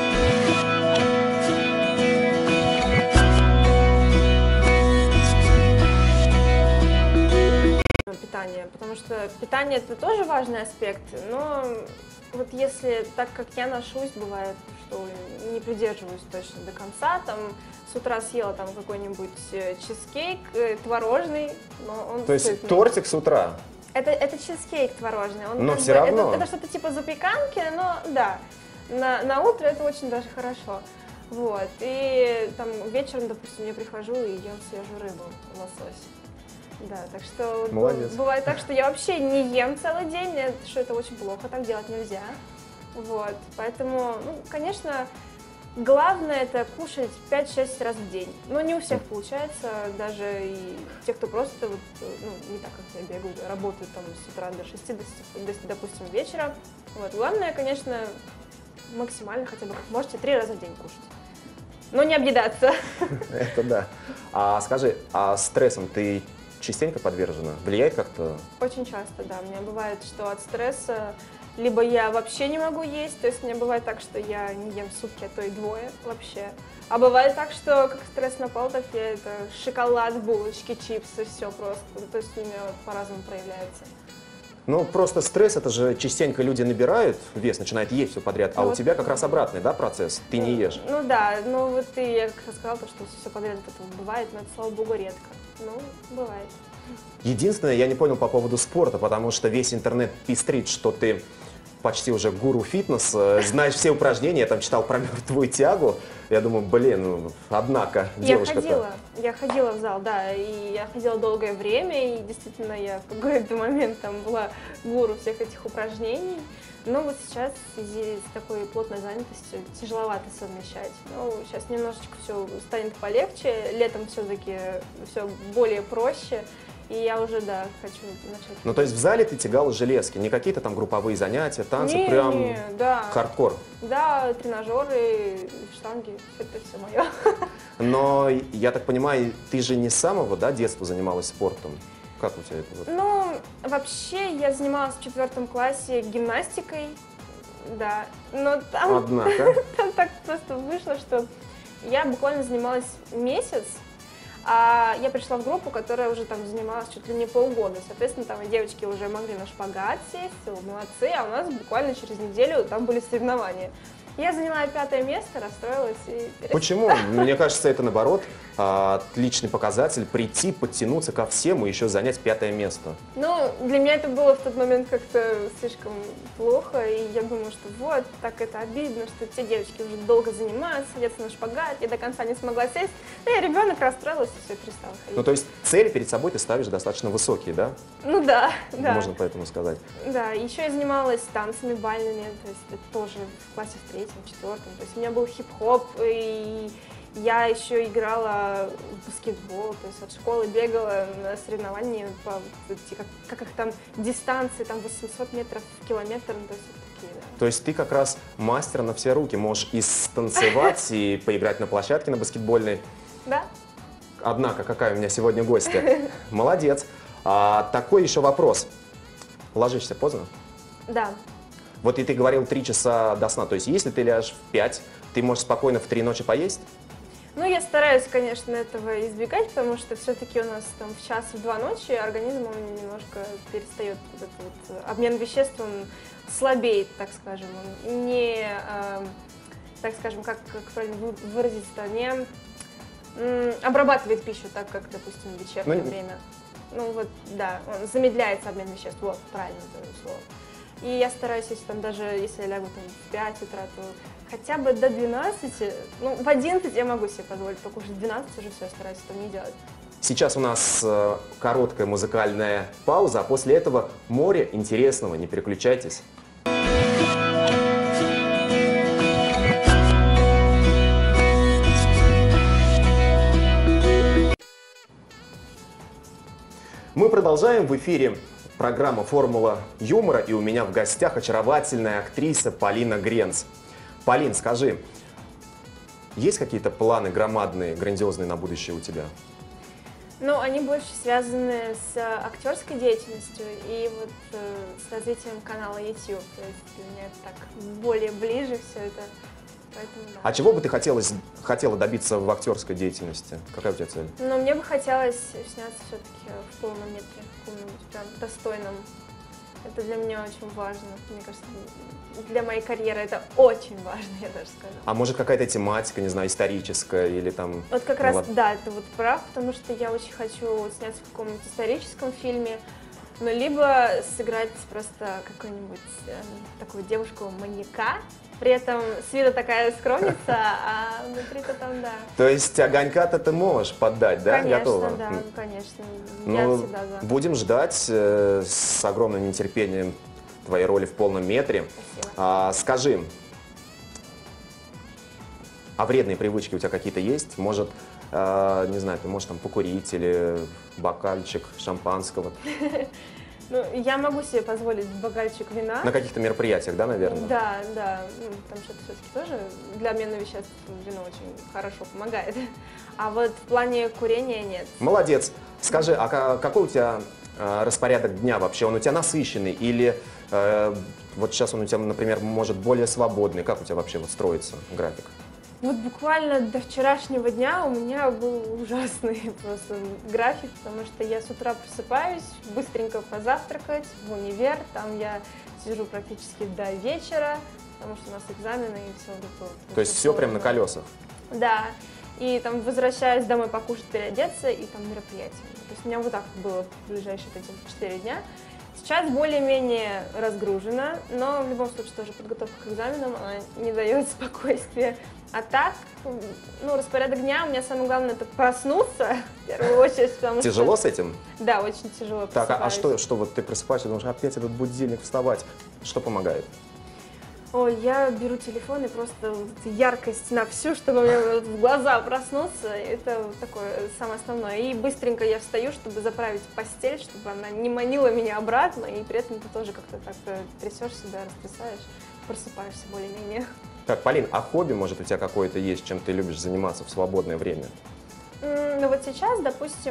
Питание, потому что питание это тоже важный аспект, но вот если так как я ношусь, бывает, что не придерживаюсь точно до конца, там с утра съела там какой-нибудь чизкейк творожный, но он То есть сытный. тортик с утра? Это, это чизкейк творожный, он Но как все бы- равно. Это, это что-то типа запеканки, но да, на, на утро это очень даже хорошо. Вот, и там вечером, допустим, я прихожу и ем свежую рыбу, лосось. Да, так что вот Молодец. бывает так, что я вообще не ем целый день, мне, что это очень плохо, так делать нельзя. Вот, поэтому, ну, конечно, главное это кушать пять-шесть раз в день. Но не у всех получается, даже и те, кто просто, вот, ну, не так, как я бегаю, работают там с утра до шести, до, до, допустим, вечера. Вот, главное, конечно, максимально хотя бы, как можете, три раза в день кушать. Но не объедаться. Это да. А скажи, а стрессом ты частенько подвержена? Влияет как-то? Очень часто, да. У меня бывает, что от стресса либо я вообще не могу есть, то есть у меня бывает так, что я не ем сутки, а то и двое вообще. А бывает так, что как стресс напал, так я это шоколад, булочки, чипсы, все просто. То есть у меня вот по-разному проявляется. Ну, просто стресс, это же частенько люди набирают вес, начинают есть все подряд, а Ну, у вот, тебя как раз обратный, да, процесс? Ты не ешь. Ну да, ну вот и я как раз сказала, то, что все подряд это бывает, но это, слава богу, редко. Ну, бывает. Единственное, я не понял по поводу спорта, потому что весь интернет пестрит, что ты почти уже гуру фитнеса, знаешь все упражнения, я там читал про мертвую тягу, я думаю, блин, ну, однако, Я девушка-то. ходила, я ходила в зал, да, и я ходила долгое время, и действительно я в какой-то момент там была гуру всех этих упражнений. Но вот сейчас в связи с такой плотной занятостью тяжеловато совмещать. Ну, сейчас немножечко все станет полегче, летом все-таки все более проще. И я уже, да, хочу начать. Ну, то есть в зале ты тягала железки, не какие-то там групповые занятия, танцы, Не, прям не, да. хардкор. Да, тренажеры, штанги, это все мое. Но, я так понимаю, ты же не с самого, да, детства занималась спортом? Как у тебя это? Вот? Ну, вообще, я занималась в четвертом классе гимнастикой, да. Но там, Однако. там так просто вышло, что я буквально занималась месяц, а я пришла в группу, которая уже там занималась чуть ли не полгода. Соответственно, там и девочки уже могли на шпагат сесть, все, молодцы, а у нас буквально через неделю там были соревнования. Я заняла пятое место, расстроилась и перестала. Почему? Мне кажется, это наоборот отличный показатель прийти, подтянуться ко всем и еще занять пятое место. Ну, для меня это было в тот момент как-то слишком плохо, и я думаю, что вот, так это обидно, что те девочки уже долго занимаются, садятся на шпагат, я до конца не смогла сесть, ну, и ребенок расстроился, и все, перестала ходить. Ну, то есть цели перед собой ты ставишь достаточно высокие, да? Ну да, да. Можно поэтому сказать. Да, еще я занималась танцами бальными, то есть это тоже в классе в третьем, четвертом, то есть у меня был хип-хоп, и я еще играла в баскетбол, то есть от школы бегала на соревнования по, как, как их там, дистанции, там восемьсот метров, километр, то есть вот такие, да. То есть ты как раз мастер на все руки, можешь и станцевать, и поиграть на площадке на баскетбольной. Да? Однако, какая у меня сегодня гостья. Молодец. А, такой еще вопрос. Ложишься поздно? Да. Вот и ты говорил три часа до сна, то есть если ты ляжешь в пять, ты можешь спокойно в три ночи поесть? Ну, я стараюсь, конечно, этого избегать, потому что все-таки у нас там в час, в два ночи организм он немножко перестает, вот этот вот обмен веществ, он слабеет, так скажем, он не, э, так скажем, как, как правильно выразиться, не э, обрабатывает пищу так, как, допустим, в вечернее ну, время. Ну вот, да, он замедляется обмен веществ, вот, правильно это слово. И я стараюсь, если там даже, если я лягу там в пять утра, то хотя бы до двенадцати, ну, в одиннадцать я могу себе позволить, только уже в двенадцать уже все, я стараюсь этого не делать. Сейчас у нас э, короткая музыкальная пауза, а после этого море интересного, не переключайтесь. Мы продолжаем. В эфире программа «Формула юмора», и у меня в гостях очаровательная актриса Полина Гренц. Полин, скажи, есть какие-то планы громадные, грандиозные на будущее у тебя? Ну, они больше связаны с актерской деятельностью и вот э, с развитием канала YouTube. То есть для меня это так более ближе все это. Поэтому, да. А чего бы ты хотелось, хотела добиться в актерской деятельности? Какая у тебя цель? Ну, мне бы хотелось сняться все-таки в полном метре, в каком-нибудь прям достойном. Это для меня очень важно. Мне кажется, для моей карьеры это очень важно, я даже скажу. А может какая-то тематика, не знаю, историческая или там... Вот как ну, раз, ладно. да, это вот прав, потому что я очень хочу сняться в каком-нибудь историческом фильме, ну, либо сыграть просто какую-нибудь э, такую девушку-маньяка, при этом с виду такая скромница, а внутри-то там, да. То есть огонька-то ты можешь поддать, да? Конечно, Готова? да, конечно, Ну, я всегда за. будем ждать э, с огромным нетерпением твоей роли в полном метре. Спасибо. А, скажи, а вредные привычки у тебя какие-то есть? Может, э, не знаю, ты можешь там покурить или бокальчик шампанского? Ну, я могу себе позволить бокальчик вина. На каких-то мероприятиях, да, наверное? Да, да, ну, потому что это все-таки тоже для обмена веществ вино очень хорошо помогает. А вот в плане курения нет. Молодец. Скажи, а ка- какой у тебя э, распорядок дня вообще? Он у тебя насыщенный или э, вот сейчас он у тебя, например, может более свободный? Как у тебя вообще вот строится график? Вот буквально до вчерашнего дня у меня был ужасный просто график, потому что я с утра просыпаюсь, быстренько позавтракать, в универ, там я сижу практически до вечера, потому что у нас экзамены и все вот это вот. То есть все прям на колесах? Да, и там возвращаюсь домой покушать, переодеться, и там мероприятие. То есть у меня вот так было в ближайшие эти четыре дня. Сейчас более-менее разгружена, но в любом случае тоже подготовка к экзаменам, она не дает спокойствия. А так, ну, распорядок дня, у меня самое главное это проснуться, в первую очередь, потому что... Тяжело с этим? Да, очень тяжело. Так, а, а что, что вот ты просыпаешься, думаешь, опять этот будильник вставать? Что помогает? Ой, я беру телефон и просто вот яркость на всю, чтобы мне вот в глаза проснуться, это вот такое самое основное. И быстренько я встаю, чтобы заправить постель, чтобы она не манила меня обратно, и при этом ты тоже как-то так трясешь себя, растрясаешь, просыпаешься более-менее. Так, Полин, а хобби, может, у тебя какое-то есть, чем ты любишь заниматься в свободное время? Ну вот сейчас, допустим,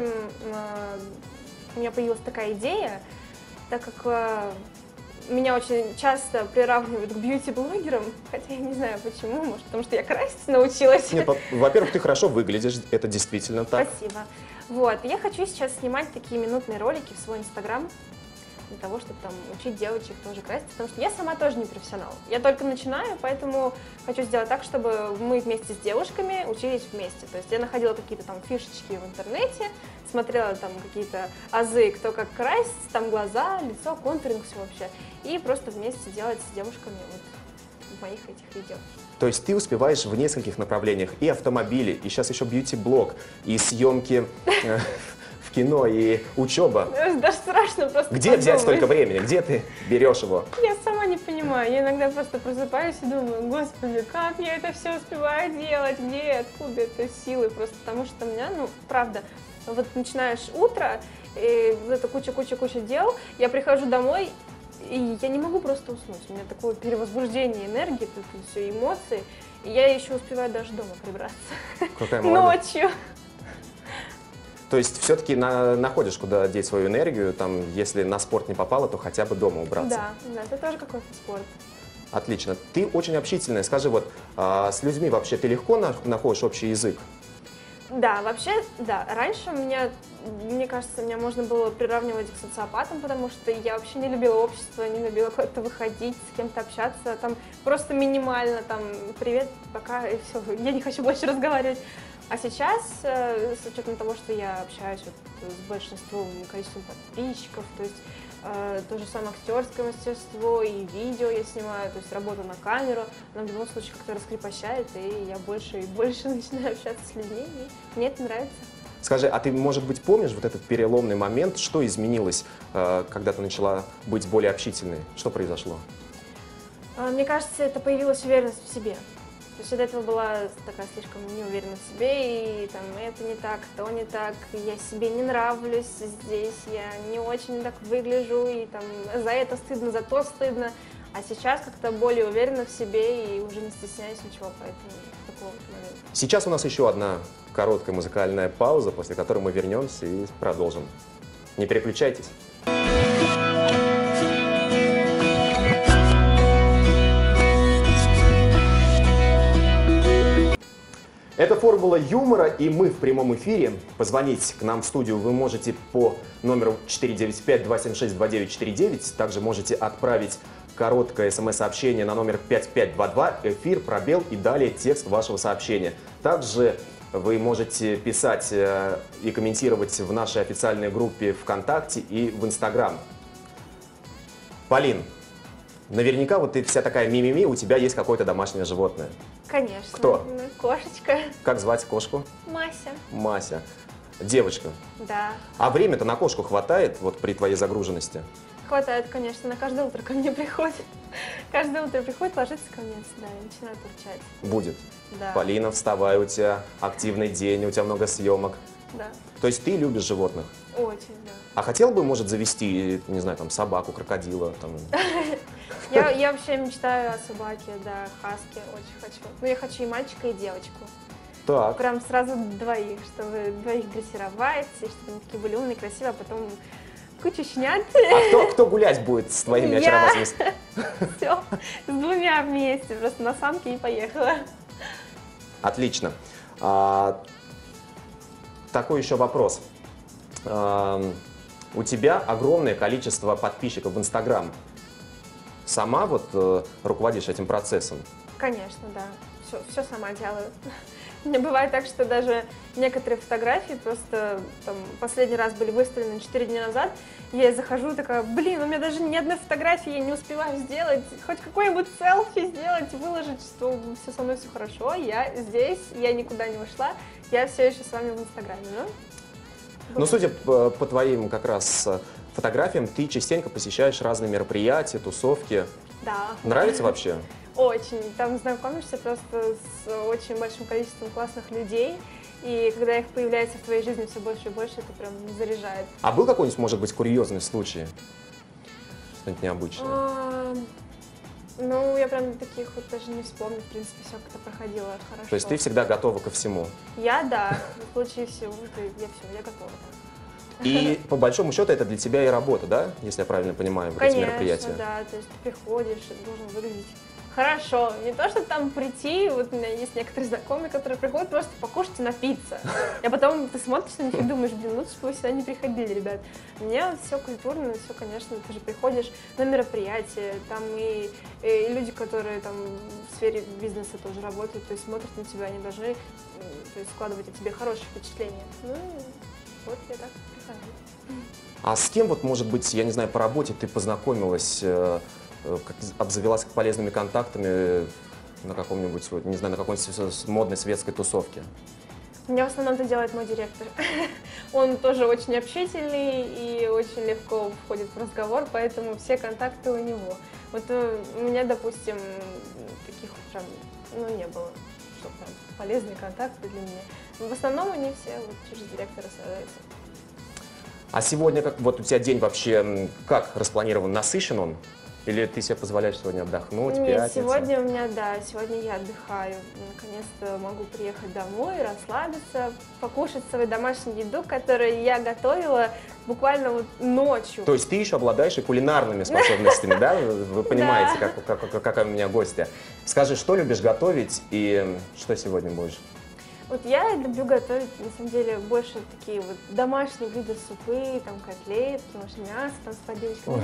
у меня появилась такая идея, так как меня очень часто приравнивают к бьюти-блогерам, хотя я не знаю почему, может, потому что я краситься научилась. Нет, во-первых, ты хорошо выглядишь, это действительно так. Спасибо. Вот, я хочу сейчас снимать такие минутные ролики в свой инстаграм, для того, чтобы там учить девочек тоже краситься, потому что я сама тоже не профессионал. Я только начинаю, поэтому хочу сделать так, чтобы мы вместе с девушками учились вместе. То есть я находила какие-то там фишечки в интернете, смотрела там какие-то азы, кто как красится, там глаза, лицо, контуринг, все вообще. И просто вместе делать с девушками вот в моих этих видео. То есть ты успеваешь в нескольких направлениях, и автомобили, и сейчас еще бьюти-блог, и съемки э, в кино, и учеба. Даже страшно просто Где подумать. взять столько времени? Где ты берешь его? Я сама не понимаю. Я иногда просто просыпаюсь и думаю, господи, как я это все успеваю делать? Где, откуда это силы? Просто потому что у меня, ну, правда, вот начинаешь утро, и вот это куча-куча-куча дел, я прихожу домой, и я не могу просто уснуть. У меня такое перевозбуждение энергии, тут все эмоции, и я еще успеваю даже дома прибраться. Какая молодец. Ночью. То есть все-таки на, находишь, куда деть свою энергию, там, если на спорт не попало, то хотя бы дома убраться. Да, да, это тоже какой-то спорт. Отлично. Ты очень общительная. Скажи, вот а, с людьми вообще ты легко на- находишь общий язык? Да, вообще, да. Раньше у меня, мне кажется, меня можно было приравнивать к социопатам, потому что я вообще не любила общество, не любила куда-то выходить, с кем-то общаться, там просто минимально, там, привет, пока, и все, я не хочу больше разговаривать. А сейчас, э, с учетом того, что я общаюсь вот с большинством, количеством подписчиков, то есть э, то же самое актерское мастерство и видео я снимаю, то есть работа на камеру, она в любом случае как-то раскрепощает, и я больше и больше начинаю общаться с людьми, и мне это нравится. Скажи, а ты, может быть, помнишь вот этот переломный момент, что изменилось, э, когда ты начала быть более общительной? Что произошло? А, Мне кажется, это появилась уверенность в себе. То есть я до этого была такая слишком неуверена в себе, и там это не так, то не так, я себе не нравлюсь здесь, я не очень так выгляжу, и там за это стыдно, за то стыдно. А сейчас как-то более уверена в себе и уже не стесняюсь ничего, поэтому такого момента. Сейчас у нас еще одна короткая музыкальная пауза, после которой мы вернемся и продолжим. Не переключайтесь. Это «Формула юмора», и мы в прямом эфире. Позвонить к нам в студию вы можете по номеру четыре девять пять два семь шесть два девять четыре девять. Также можете отправить короткое смс-сообщение на номер пять пять два два, эфир, пробел и далее текст вашего сообщения. Также вы можете писать э, и комментировать в нашей официальной группе ВКонтакте и в Инстаграм. Полин, наверняка вот ты вся такая мимими, у тебя есть какое-то домашнее животное. Конечно. Кто? Кошечка. Как звать кошку? Мася. Мася. Девочка. Да. А время-то на кошку хватает вот при твоей загруженности? Хватает, конечно, на каждое утро ко мне приходит. Каждое утро приходит, ложится ко мне сюда и начинает урчать. Будет. Да. Полина, вставай, у тебя активный день, у тебя много съемок. Да. То есть ты любишь животных? Очень, да. А хотел бы, может, завести, не знаю, там, собаку, крокодила? Там... Я, я вообще мечтаю о собаке, да, хаски очень хочу. Ну, я хочу и мальчика, и девочку. Так. Прям сразу двоих, чтобы двоих дрессировать, и чтобы они такие были умные, красивые, а потом кучу шнят. А кто, кто гулять будет с твоими Я. очаровательными? Все, с двумя вместе, просто на самке и поехала. Отлично. А, такой еще вопрос. А, у тебя огромное количество подписчиков в Инстаграм. Сама вот э, руководишь этим процессом? Конечно, да. Все, все сама делаю. Мне бывает так, что даже некоторые фотографии просто там, последний раз были выставлены четыре дня назад, я захожу такая, блин, у меня даже ни одной фотографии я не успеваю сделать, хоть какой-нибудь селфи сделать, выложить, что все со мной все хорошо, я здесь, я никуда не ушла, я все еще с вами в Инстаграме. Ну, Ну, судя по, по твоим как раз фотографиям, ты частенько посещаешь разные мероприятия, тусовки. да. Нравится вообще? Очень. Там знакомишься просто с очень большим количеством классных людей, и когда их появляется в твоей жизни все больше и больше, это прям заряжает. А был какой-нибудь, может быть, курьезный случай? Что-нибудь необычное? А, ну, я прям таких вот даже не вспомню, в принципе, все как-то проходило хорошо. То есть ты всегда готова ко всему? Я, да, в случае всего, я все, я готова. И по большому счету это для тебя и работа, да? Если я правильно понимаю, вот эти мероприятия? Конечно, да, то есть ты приходишь, и должен выглядеть хорошо. Не то, что там прийти, вот у меня есть некоторые знакомые, которые приходят просто покушать и напиться. А потом ты смотришь на них и думаешь, блин, лучше бы вы сюда не приходили, ребят. У меня все культурно, все, конечно, ты же приходишь на мероприятия, там и, и люди, которые там в сфере бизнеса тоже работают, то есть смотрят на тебя, они должны то есть, складывать о тебе хорошее впечатление. Ну, вот я так прихожу. А с кем, вот, может быть, я не знаю, по работе ты познакомилась, э, э, как, обзавелась полезными контактами на каком-нибудь, вот, не знаю, на какой-нибудь модной светской тусовке? У меня в основном это делает мой директор. Он тоже очень общительный и очень легко входит в разговор, поэтому все контакты у него. Вот у меня, допустим, таких прям, ну, не было, что прям полезные контакты для меня. Но в основном они все вот через директора связываются. А сегодня, как вот у тебя день вообще, как распланирован, насыщен он? Или ты себе позволяешь сегодня отдохнуть, Нет, пятница? сегодня у меня, да, сегодня я отдыхаю. Наконец-то могу приехать домой, расслабиться, покушать свою домашнюю еду, которую я готовила буквально вот ночью. То есть ты еще обладаешь и кулинарными способностями, да? Вы понимаете, как, как, какая у меня гостья. Скажи, что любишь готовить и что сегодня будешь? Вот я люблю готовить, на самом деле, больше такие вот домашние виды, супы, там, котлетки, может, мясо, там, с подливочкой.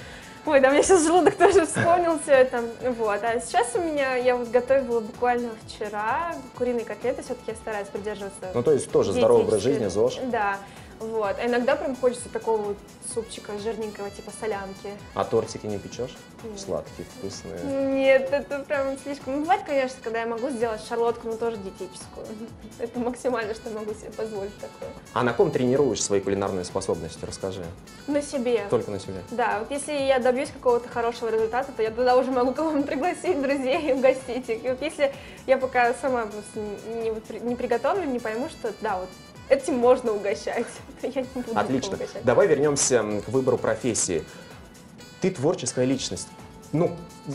Ой, да, мне сейчас желудок тоже вспомнил все это. Вот. А сейчас у меня, я вот готовила буквально вчера куриные котлеты, все-таки я стараюсь придерживаться. Ну, то есть тоже здоровый образ жизни, ЗОЖ. Да. Вот. А иногда прям хочется такого вот супчика жирненького, типа солянки. А тортики не печешь? Нет. Сладкие, вкусные. Нет, это прям слишком. Ну, бывает, конечно, когда я могу сделать шарлотку, но тоже диетическую. Это максимально, что могу себе позволить такое. А на ком тренируешь свои кулинарные способности? Расскажи. На себе. Только на себе? Да, вот если я добьюсь какого-то хорошего результата, то я тогда уже могу кого-нибудь пригласить, друзей, угостить их. И вот если я пока сама просто не, не приготовлю, не пойму, что да, вот этим можно угощать, то я не буду Отлично. угощать. Давай вернемся к выбору профессии. Ты творческая личность. Ну,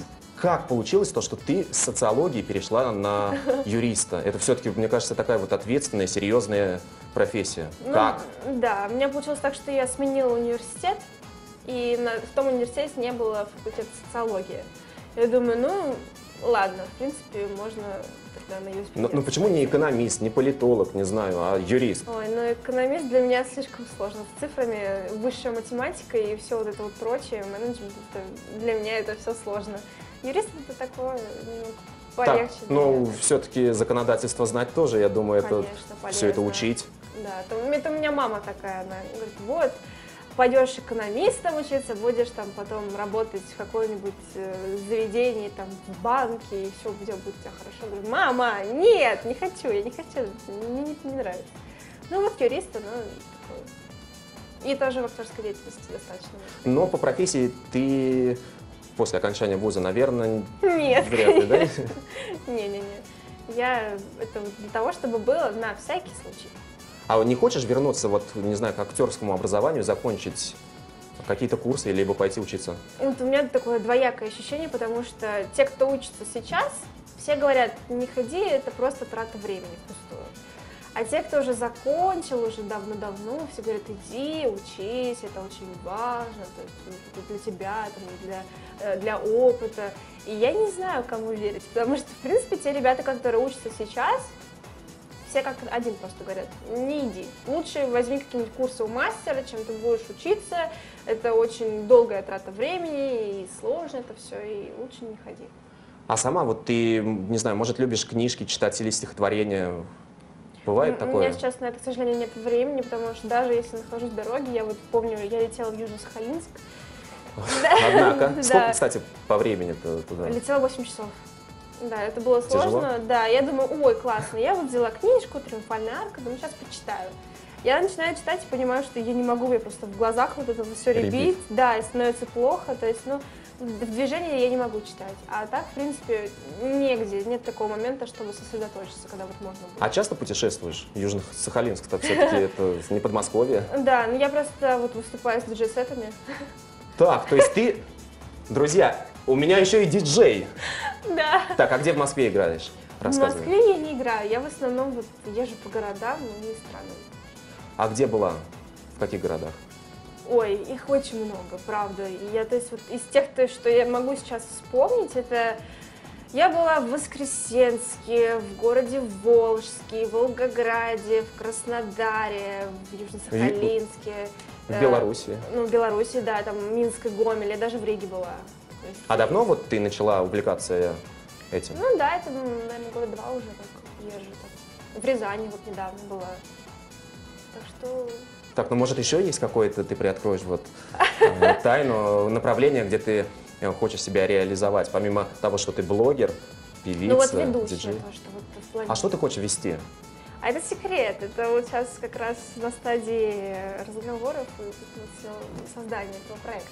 как получилось то, что ты с социологии перешла на юриста? Это все-таки, мне кажется, такая вот ответственная, серьезная профессия. Ну, как? Да, у меня получилось так, что я сменила университет, и на, в том университете не было факультета социологии. Я думаю, ну, ладно, в принципе, можно тогда на юриспруденцию. Ну, ну почему не экономист, не политолог, не знаю, а юрист? Ой, ну экономист для меня слишком сложно. С цифрами, высшая математика и все вот это вот прочее, менеджмент, это, для меня это все сложно. Юрист это такое, ну, полегче. Так, ну, все-таки законодательство знать тоже, я думаю, Конечно, это все это полезно. учить. Да, это, это у меня мама такая, она говорит, вот, пойдешь экономистом учиться, будешь там потом работать в каком-нибудь э, заведении, там, в банке, и все будет, будет у тебя хорошо. Я говорю, мама, нет, не хочу, я не хочу, мне это не нравится. Ну вот юрист, ну, такой. И тоже в актерской деятельности достаточно. Но по профессии ты после окончания вуза, наверное, Нет, вряд ли, да? Не-не-не. Я это вот для того, чтобы было на всякий случай. А не хочешь вернуться, вот, не знаю, к актерскому образованию, закончить какие-то курсы, либо пойти учиться? Вот у меня такое двоякое ощущение, потому что те, кто учится сейчас, все говорят, не ходи, это просто трата времени впустую. А те, кто уже закончил, уже давно-давно, все говорят, иди, учись, это очень важно, то есть для тебя, там, для, для опыта. И я не знаю, кому верить, потому что, в принципе, те ребята, которые учатся сейчас, все как один просто говорят, не иди. Лучше возьми какие-нибудь курсы у мастера, чем ты будешь учиться. Это очень долгая трата времени, и сложно это все, и лучше не ходи. А сама вот ты, не знаю, может, любишь книжки читать или стихотворения? Бывает У такое? меня сейчас на это, к сожалению, нет времени, потому что даже если нахожусь в дороге, я вот помню, я летела в Южно-Сахалинск. Однако. Да. Сколько, кстати, по времени-то туда? Летела восемь часов. Да, это было Тяжело? сложно. Да, я думаю, ой, классно. Я вот взяла книжку «Триумфальная арка», думаю, сейчас почитаю. Я начинаю читать и понимаю, что я не могу, я просто в глазах вот это все Рябит. рябит. Да, и становится плохо. То есть, ну, в движении я не могу читать. А так, в принципе, негде. Нет такого момента, чтобы сосредоточиться, когда вот можно будет. А часто путешествуешь? Южно-Сахалинск-то все-таки это не Подмосковье. Да, ну я просто вот выступаю с диджей-сетами. Так, то есть ты, друзья, у меня еще и диджей. Да. Так, а где в Москве играешь? В Рассказывай. Москве я не играю. Я в основном вот езжу по городам, но не странам. А где была? В каких городах? Ой, их очень много, правда. И я, то есть, вот из тех, то, что я могу сейчас вспомнить, это я была в Воскресенске, в городе Волжске, в Волгограде, в Краснодаре, в Южно-Сахалинске. В Беларуси. Ну, в Беларуси, да, там Минск и Гомель, я даже в Риге была. То есть, А давно вот ты начала увлекаться этим? Ну да, это, наверное, года два уже как езжу. Так. В Рязани вот недавно была. Так что... Так, ну может еще есть какое-то, ты приоткроешь вот э, тайну, направление, где ты э, хочешь себя реализовать, помимо того, что ты блогер, певица, Ну вот ведущая, диджей. то, что вот в плане... А что ты хочешь вести? А это секрет, это вот сейчас как раз на стадии разговоров и вот всё создания этого проекта.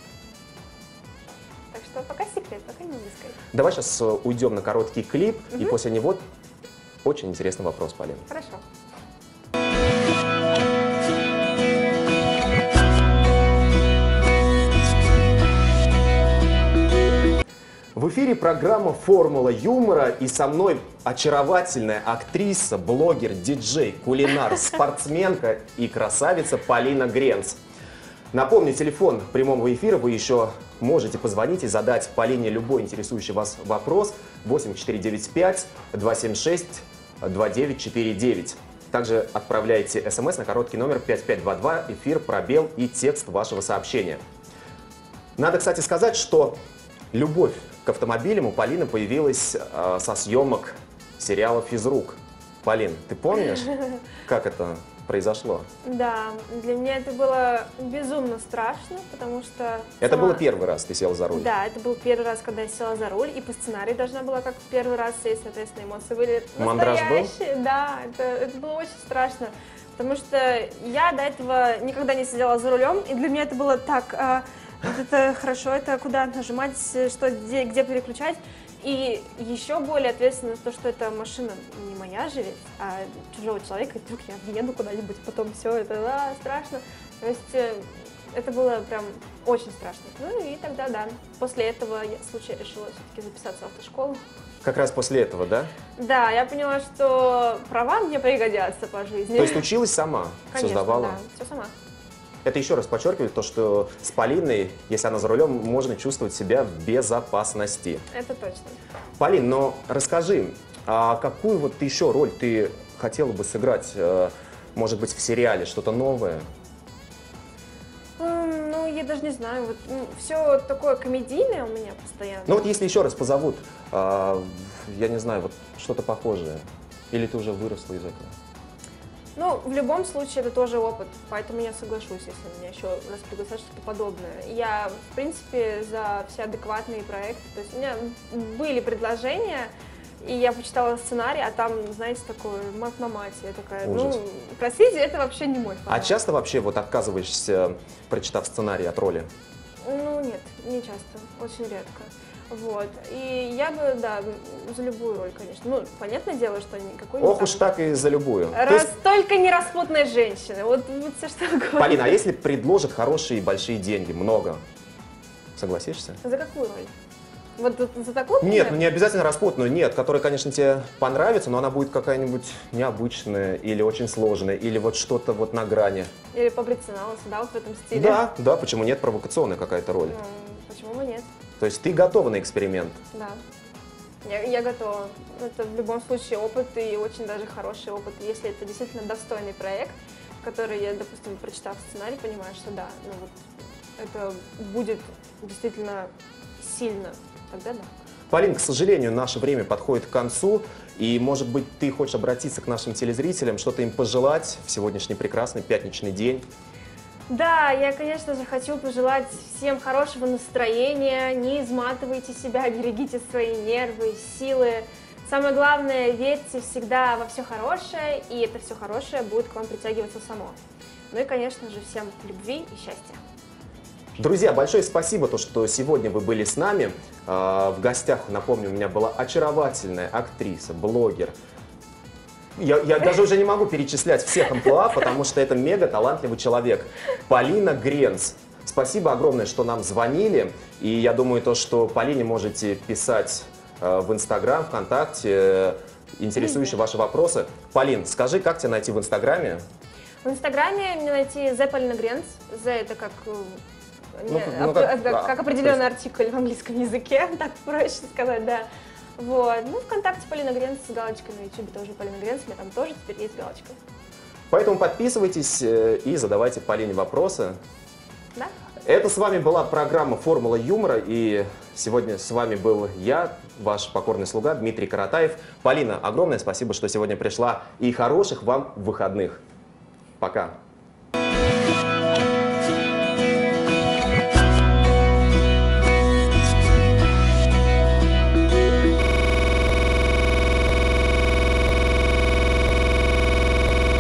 Так что пока секрет, пока не могу сказать. Давай сейчас уйдем на короткий клип, и Мгм. после него очень интересный вопрос, Полина. Хорошо. эфире программа «Формула юмора», и со мной очаровательная актриса, блогер, диджей, кулинар, спортсменка и красавица Полина Гренц. Напомню, телефон прямого эфира, вы еще можете позвонить и задать Полине любой интересующий вас вопрос. восемь четыре девять пять два семь шесть два девять четыре девять. Также отправляйте смс на короткий номер пять пять два два, эфир, пробел и текст вашего сообщения. Надо, кстати, сказать, что любовь к автомобилям у Полины появилась э, со съемок сериала «Физрук». Полин, ты помнишь, как это произошло? Да, для меня это было безумно страшно, потому что... Это сама... было первый раз, ты села за руль? Да, это был первый раз, когда я села за руль, и по сценарию должна была как в первый раз сесть, соответственно, эмоции были настоящие. Был? Да, это, это было очень страшно, потому что я до этого никогда не сидела за рулем, и для меня это было так, а, это хорошо, это куда нажимать, что, где, где переключать. И еще более ответственно то, что эта машина не моя же ведь, а чужого человека, и вдруг я въеду куда-нибудь, потом все это а, страшно. То есть э, это было прям очень страшно. Ну и тогда, да, после этого я случайно решила все-таки записаться в автошколу. Как раз после этого, да? Да, я поняла, что права мне пригодятся по жизни. То есть училась сама, Конечно, создавала? Да, все сама. Это еще раз подчеркивает то, что с Полиной, если она за рулем, можно чувствовать себя в безопасности. Это точно. Полин, но расскажи, а какую вот еще роль ты хотела бы сыграть, может быть, в сериале, что-то новое? Ну, я даже не знаю, вот ну, все такое комедийное у меня постоянно. Ну вот если еще раз позовут, а, я не знаю, вот что-то похожее, или ты уже выросла из этого? Ну, в любом случае, это тоже опыт, поэтому я соглашусь, если меня еще раз пригласят что-то подобное. Я, в принципе, за все адекватные проекты, то есть у меня были предложения, и я почитала сценарий, а там, знаете, такой мат на мате, я такая, Ужас. ну, простите, это вообще не мой формат. А часто вообще вот отказываешься, прочитав сценарий от роли? Ну, нет, не часто, очень редко. Вот. И я бы, да, за любую роль, конечно. Ну, понятное дело, что никакой не Ох там... уж так и за любую. Раз То есть... только не распутная женщина, вот, вот все что угодно. Полина, а если предложат хорошие и большие деньги, много, согласишься? За какую роль? Вот за, за такую? Нет, ну не обязательно распутную, нет, которая, конечно, тебе понравится, но она будет какая-нибудь необычная или очень сложная, или вот что-то вот на грани. Или по Бритсоналосу, да, вот в этом стиле? Да, да, почему нет, провокационная какая-то роль. Ну, почему бы нет? То есть ты готова на эксперимент? Да, я, я готова. Это в любом случае опыт, и очень даже хороший опыт. Если это действительно достойный проект, который я, допустим, прочитав сценарий, понимаю, что да, ну вот это будет действительно сильно, тогда да. Полин, к сожалению, наше время подходит к концу, и, может быть, ты хочешь обратиться к нашим телезрителям, что-то им пожелать в сегодняшний прекрасный пятничный день? Да, я, конечно же, хочу пожелать всем хорошего настроения, не изматывайте себя, берегите свои нервы, силы. Самое главное, верьте всегда во все хорошее, и это все хорошее будет к вам притягиваться само. Ну и, конечно же, всем любви и счастья. Друзья, большое спасибо, то, что сегодня вы были с нами. В гостях, напомню, у меня была очаровательная актриса, блогер. Я, я даже уже не могу перечислять всех амплуа, потому что это мега талантливый человек. Полина Гренц. Спасибо огромное, что нам звонили. И я думаю, то, что Полине можете писать э, в Инстаграм, ВКонтакте, э, интересующие ваши вопросы. Полин, скажи, как тебя найти в Инстаграме? В Инстаграме меня найти The Полина Гренц. The это как, Ну, не, ну, оп- как- как, а, как определенный то артикль в английском языке, так проще сказать, да. Вот. Ну, ВКонтакте Полина Гренц с галочкой, на Ютубе тоже Полина Гренц, у меня там тоже теперь есть галочка. Поэтому подписывайтесь э, и задавайте Полине вопросы. Да? Это с вами была программа «Формула юмора», и сегодня с вами был я, ваш покорный слуга Дмитрий Каратаев. Полина, огромное спасибо, что сегодня пришла, и хороших вам выходных. Пока.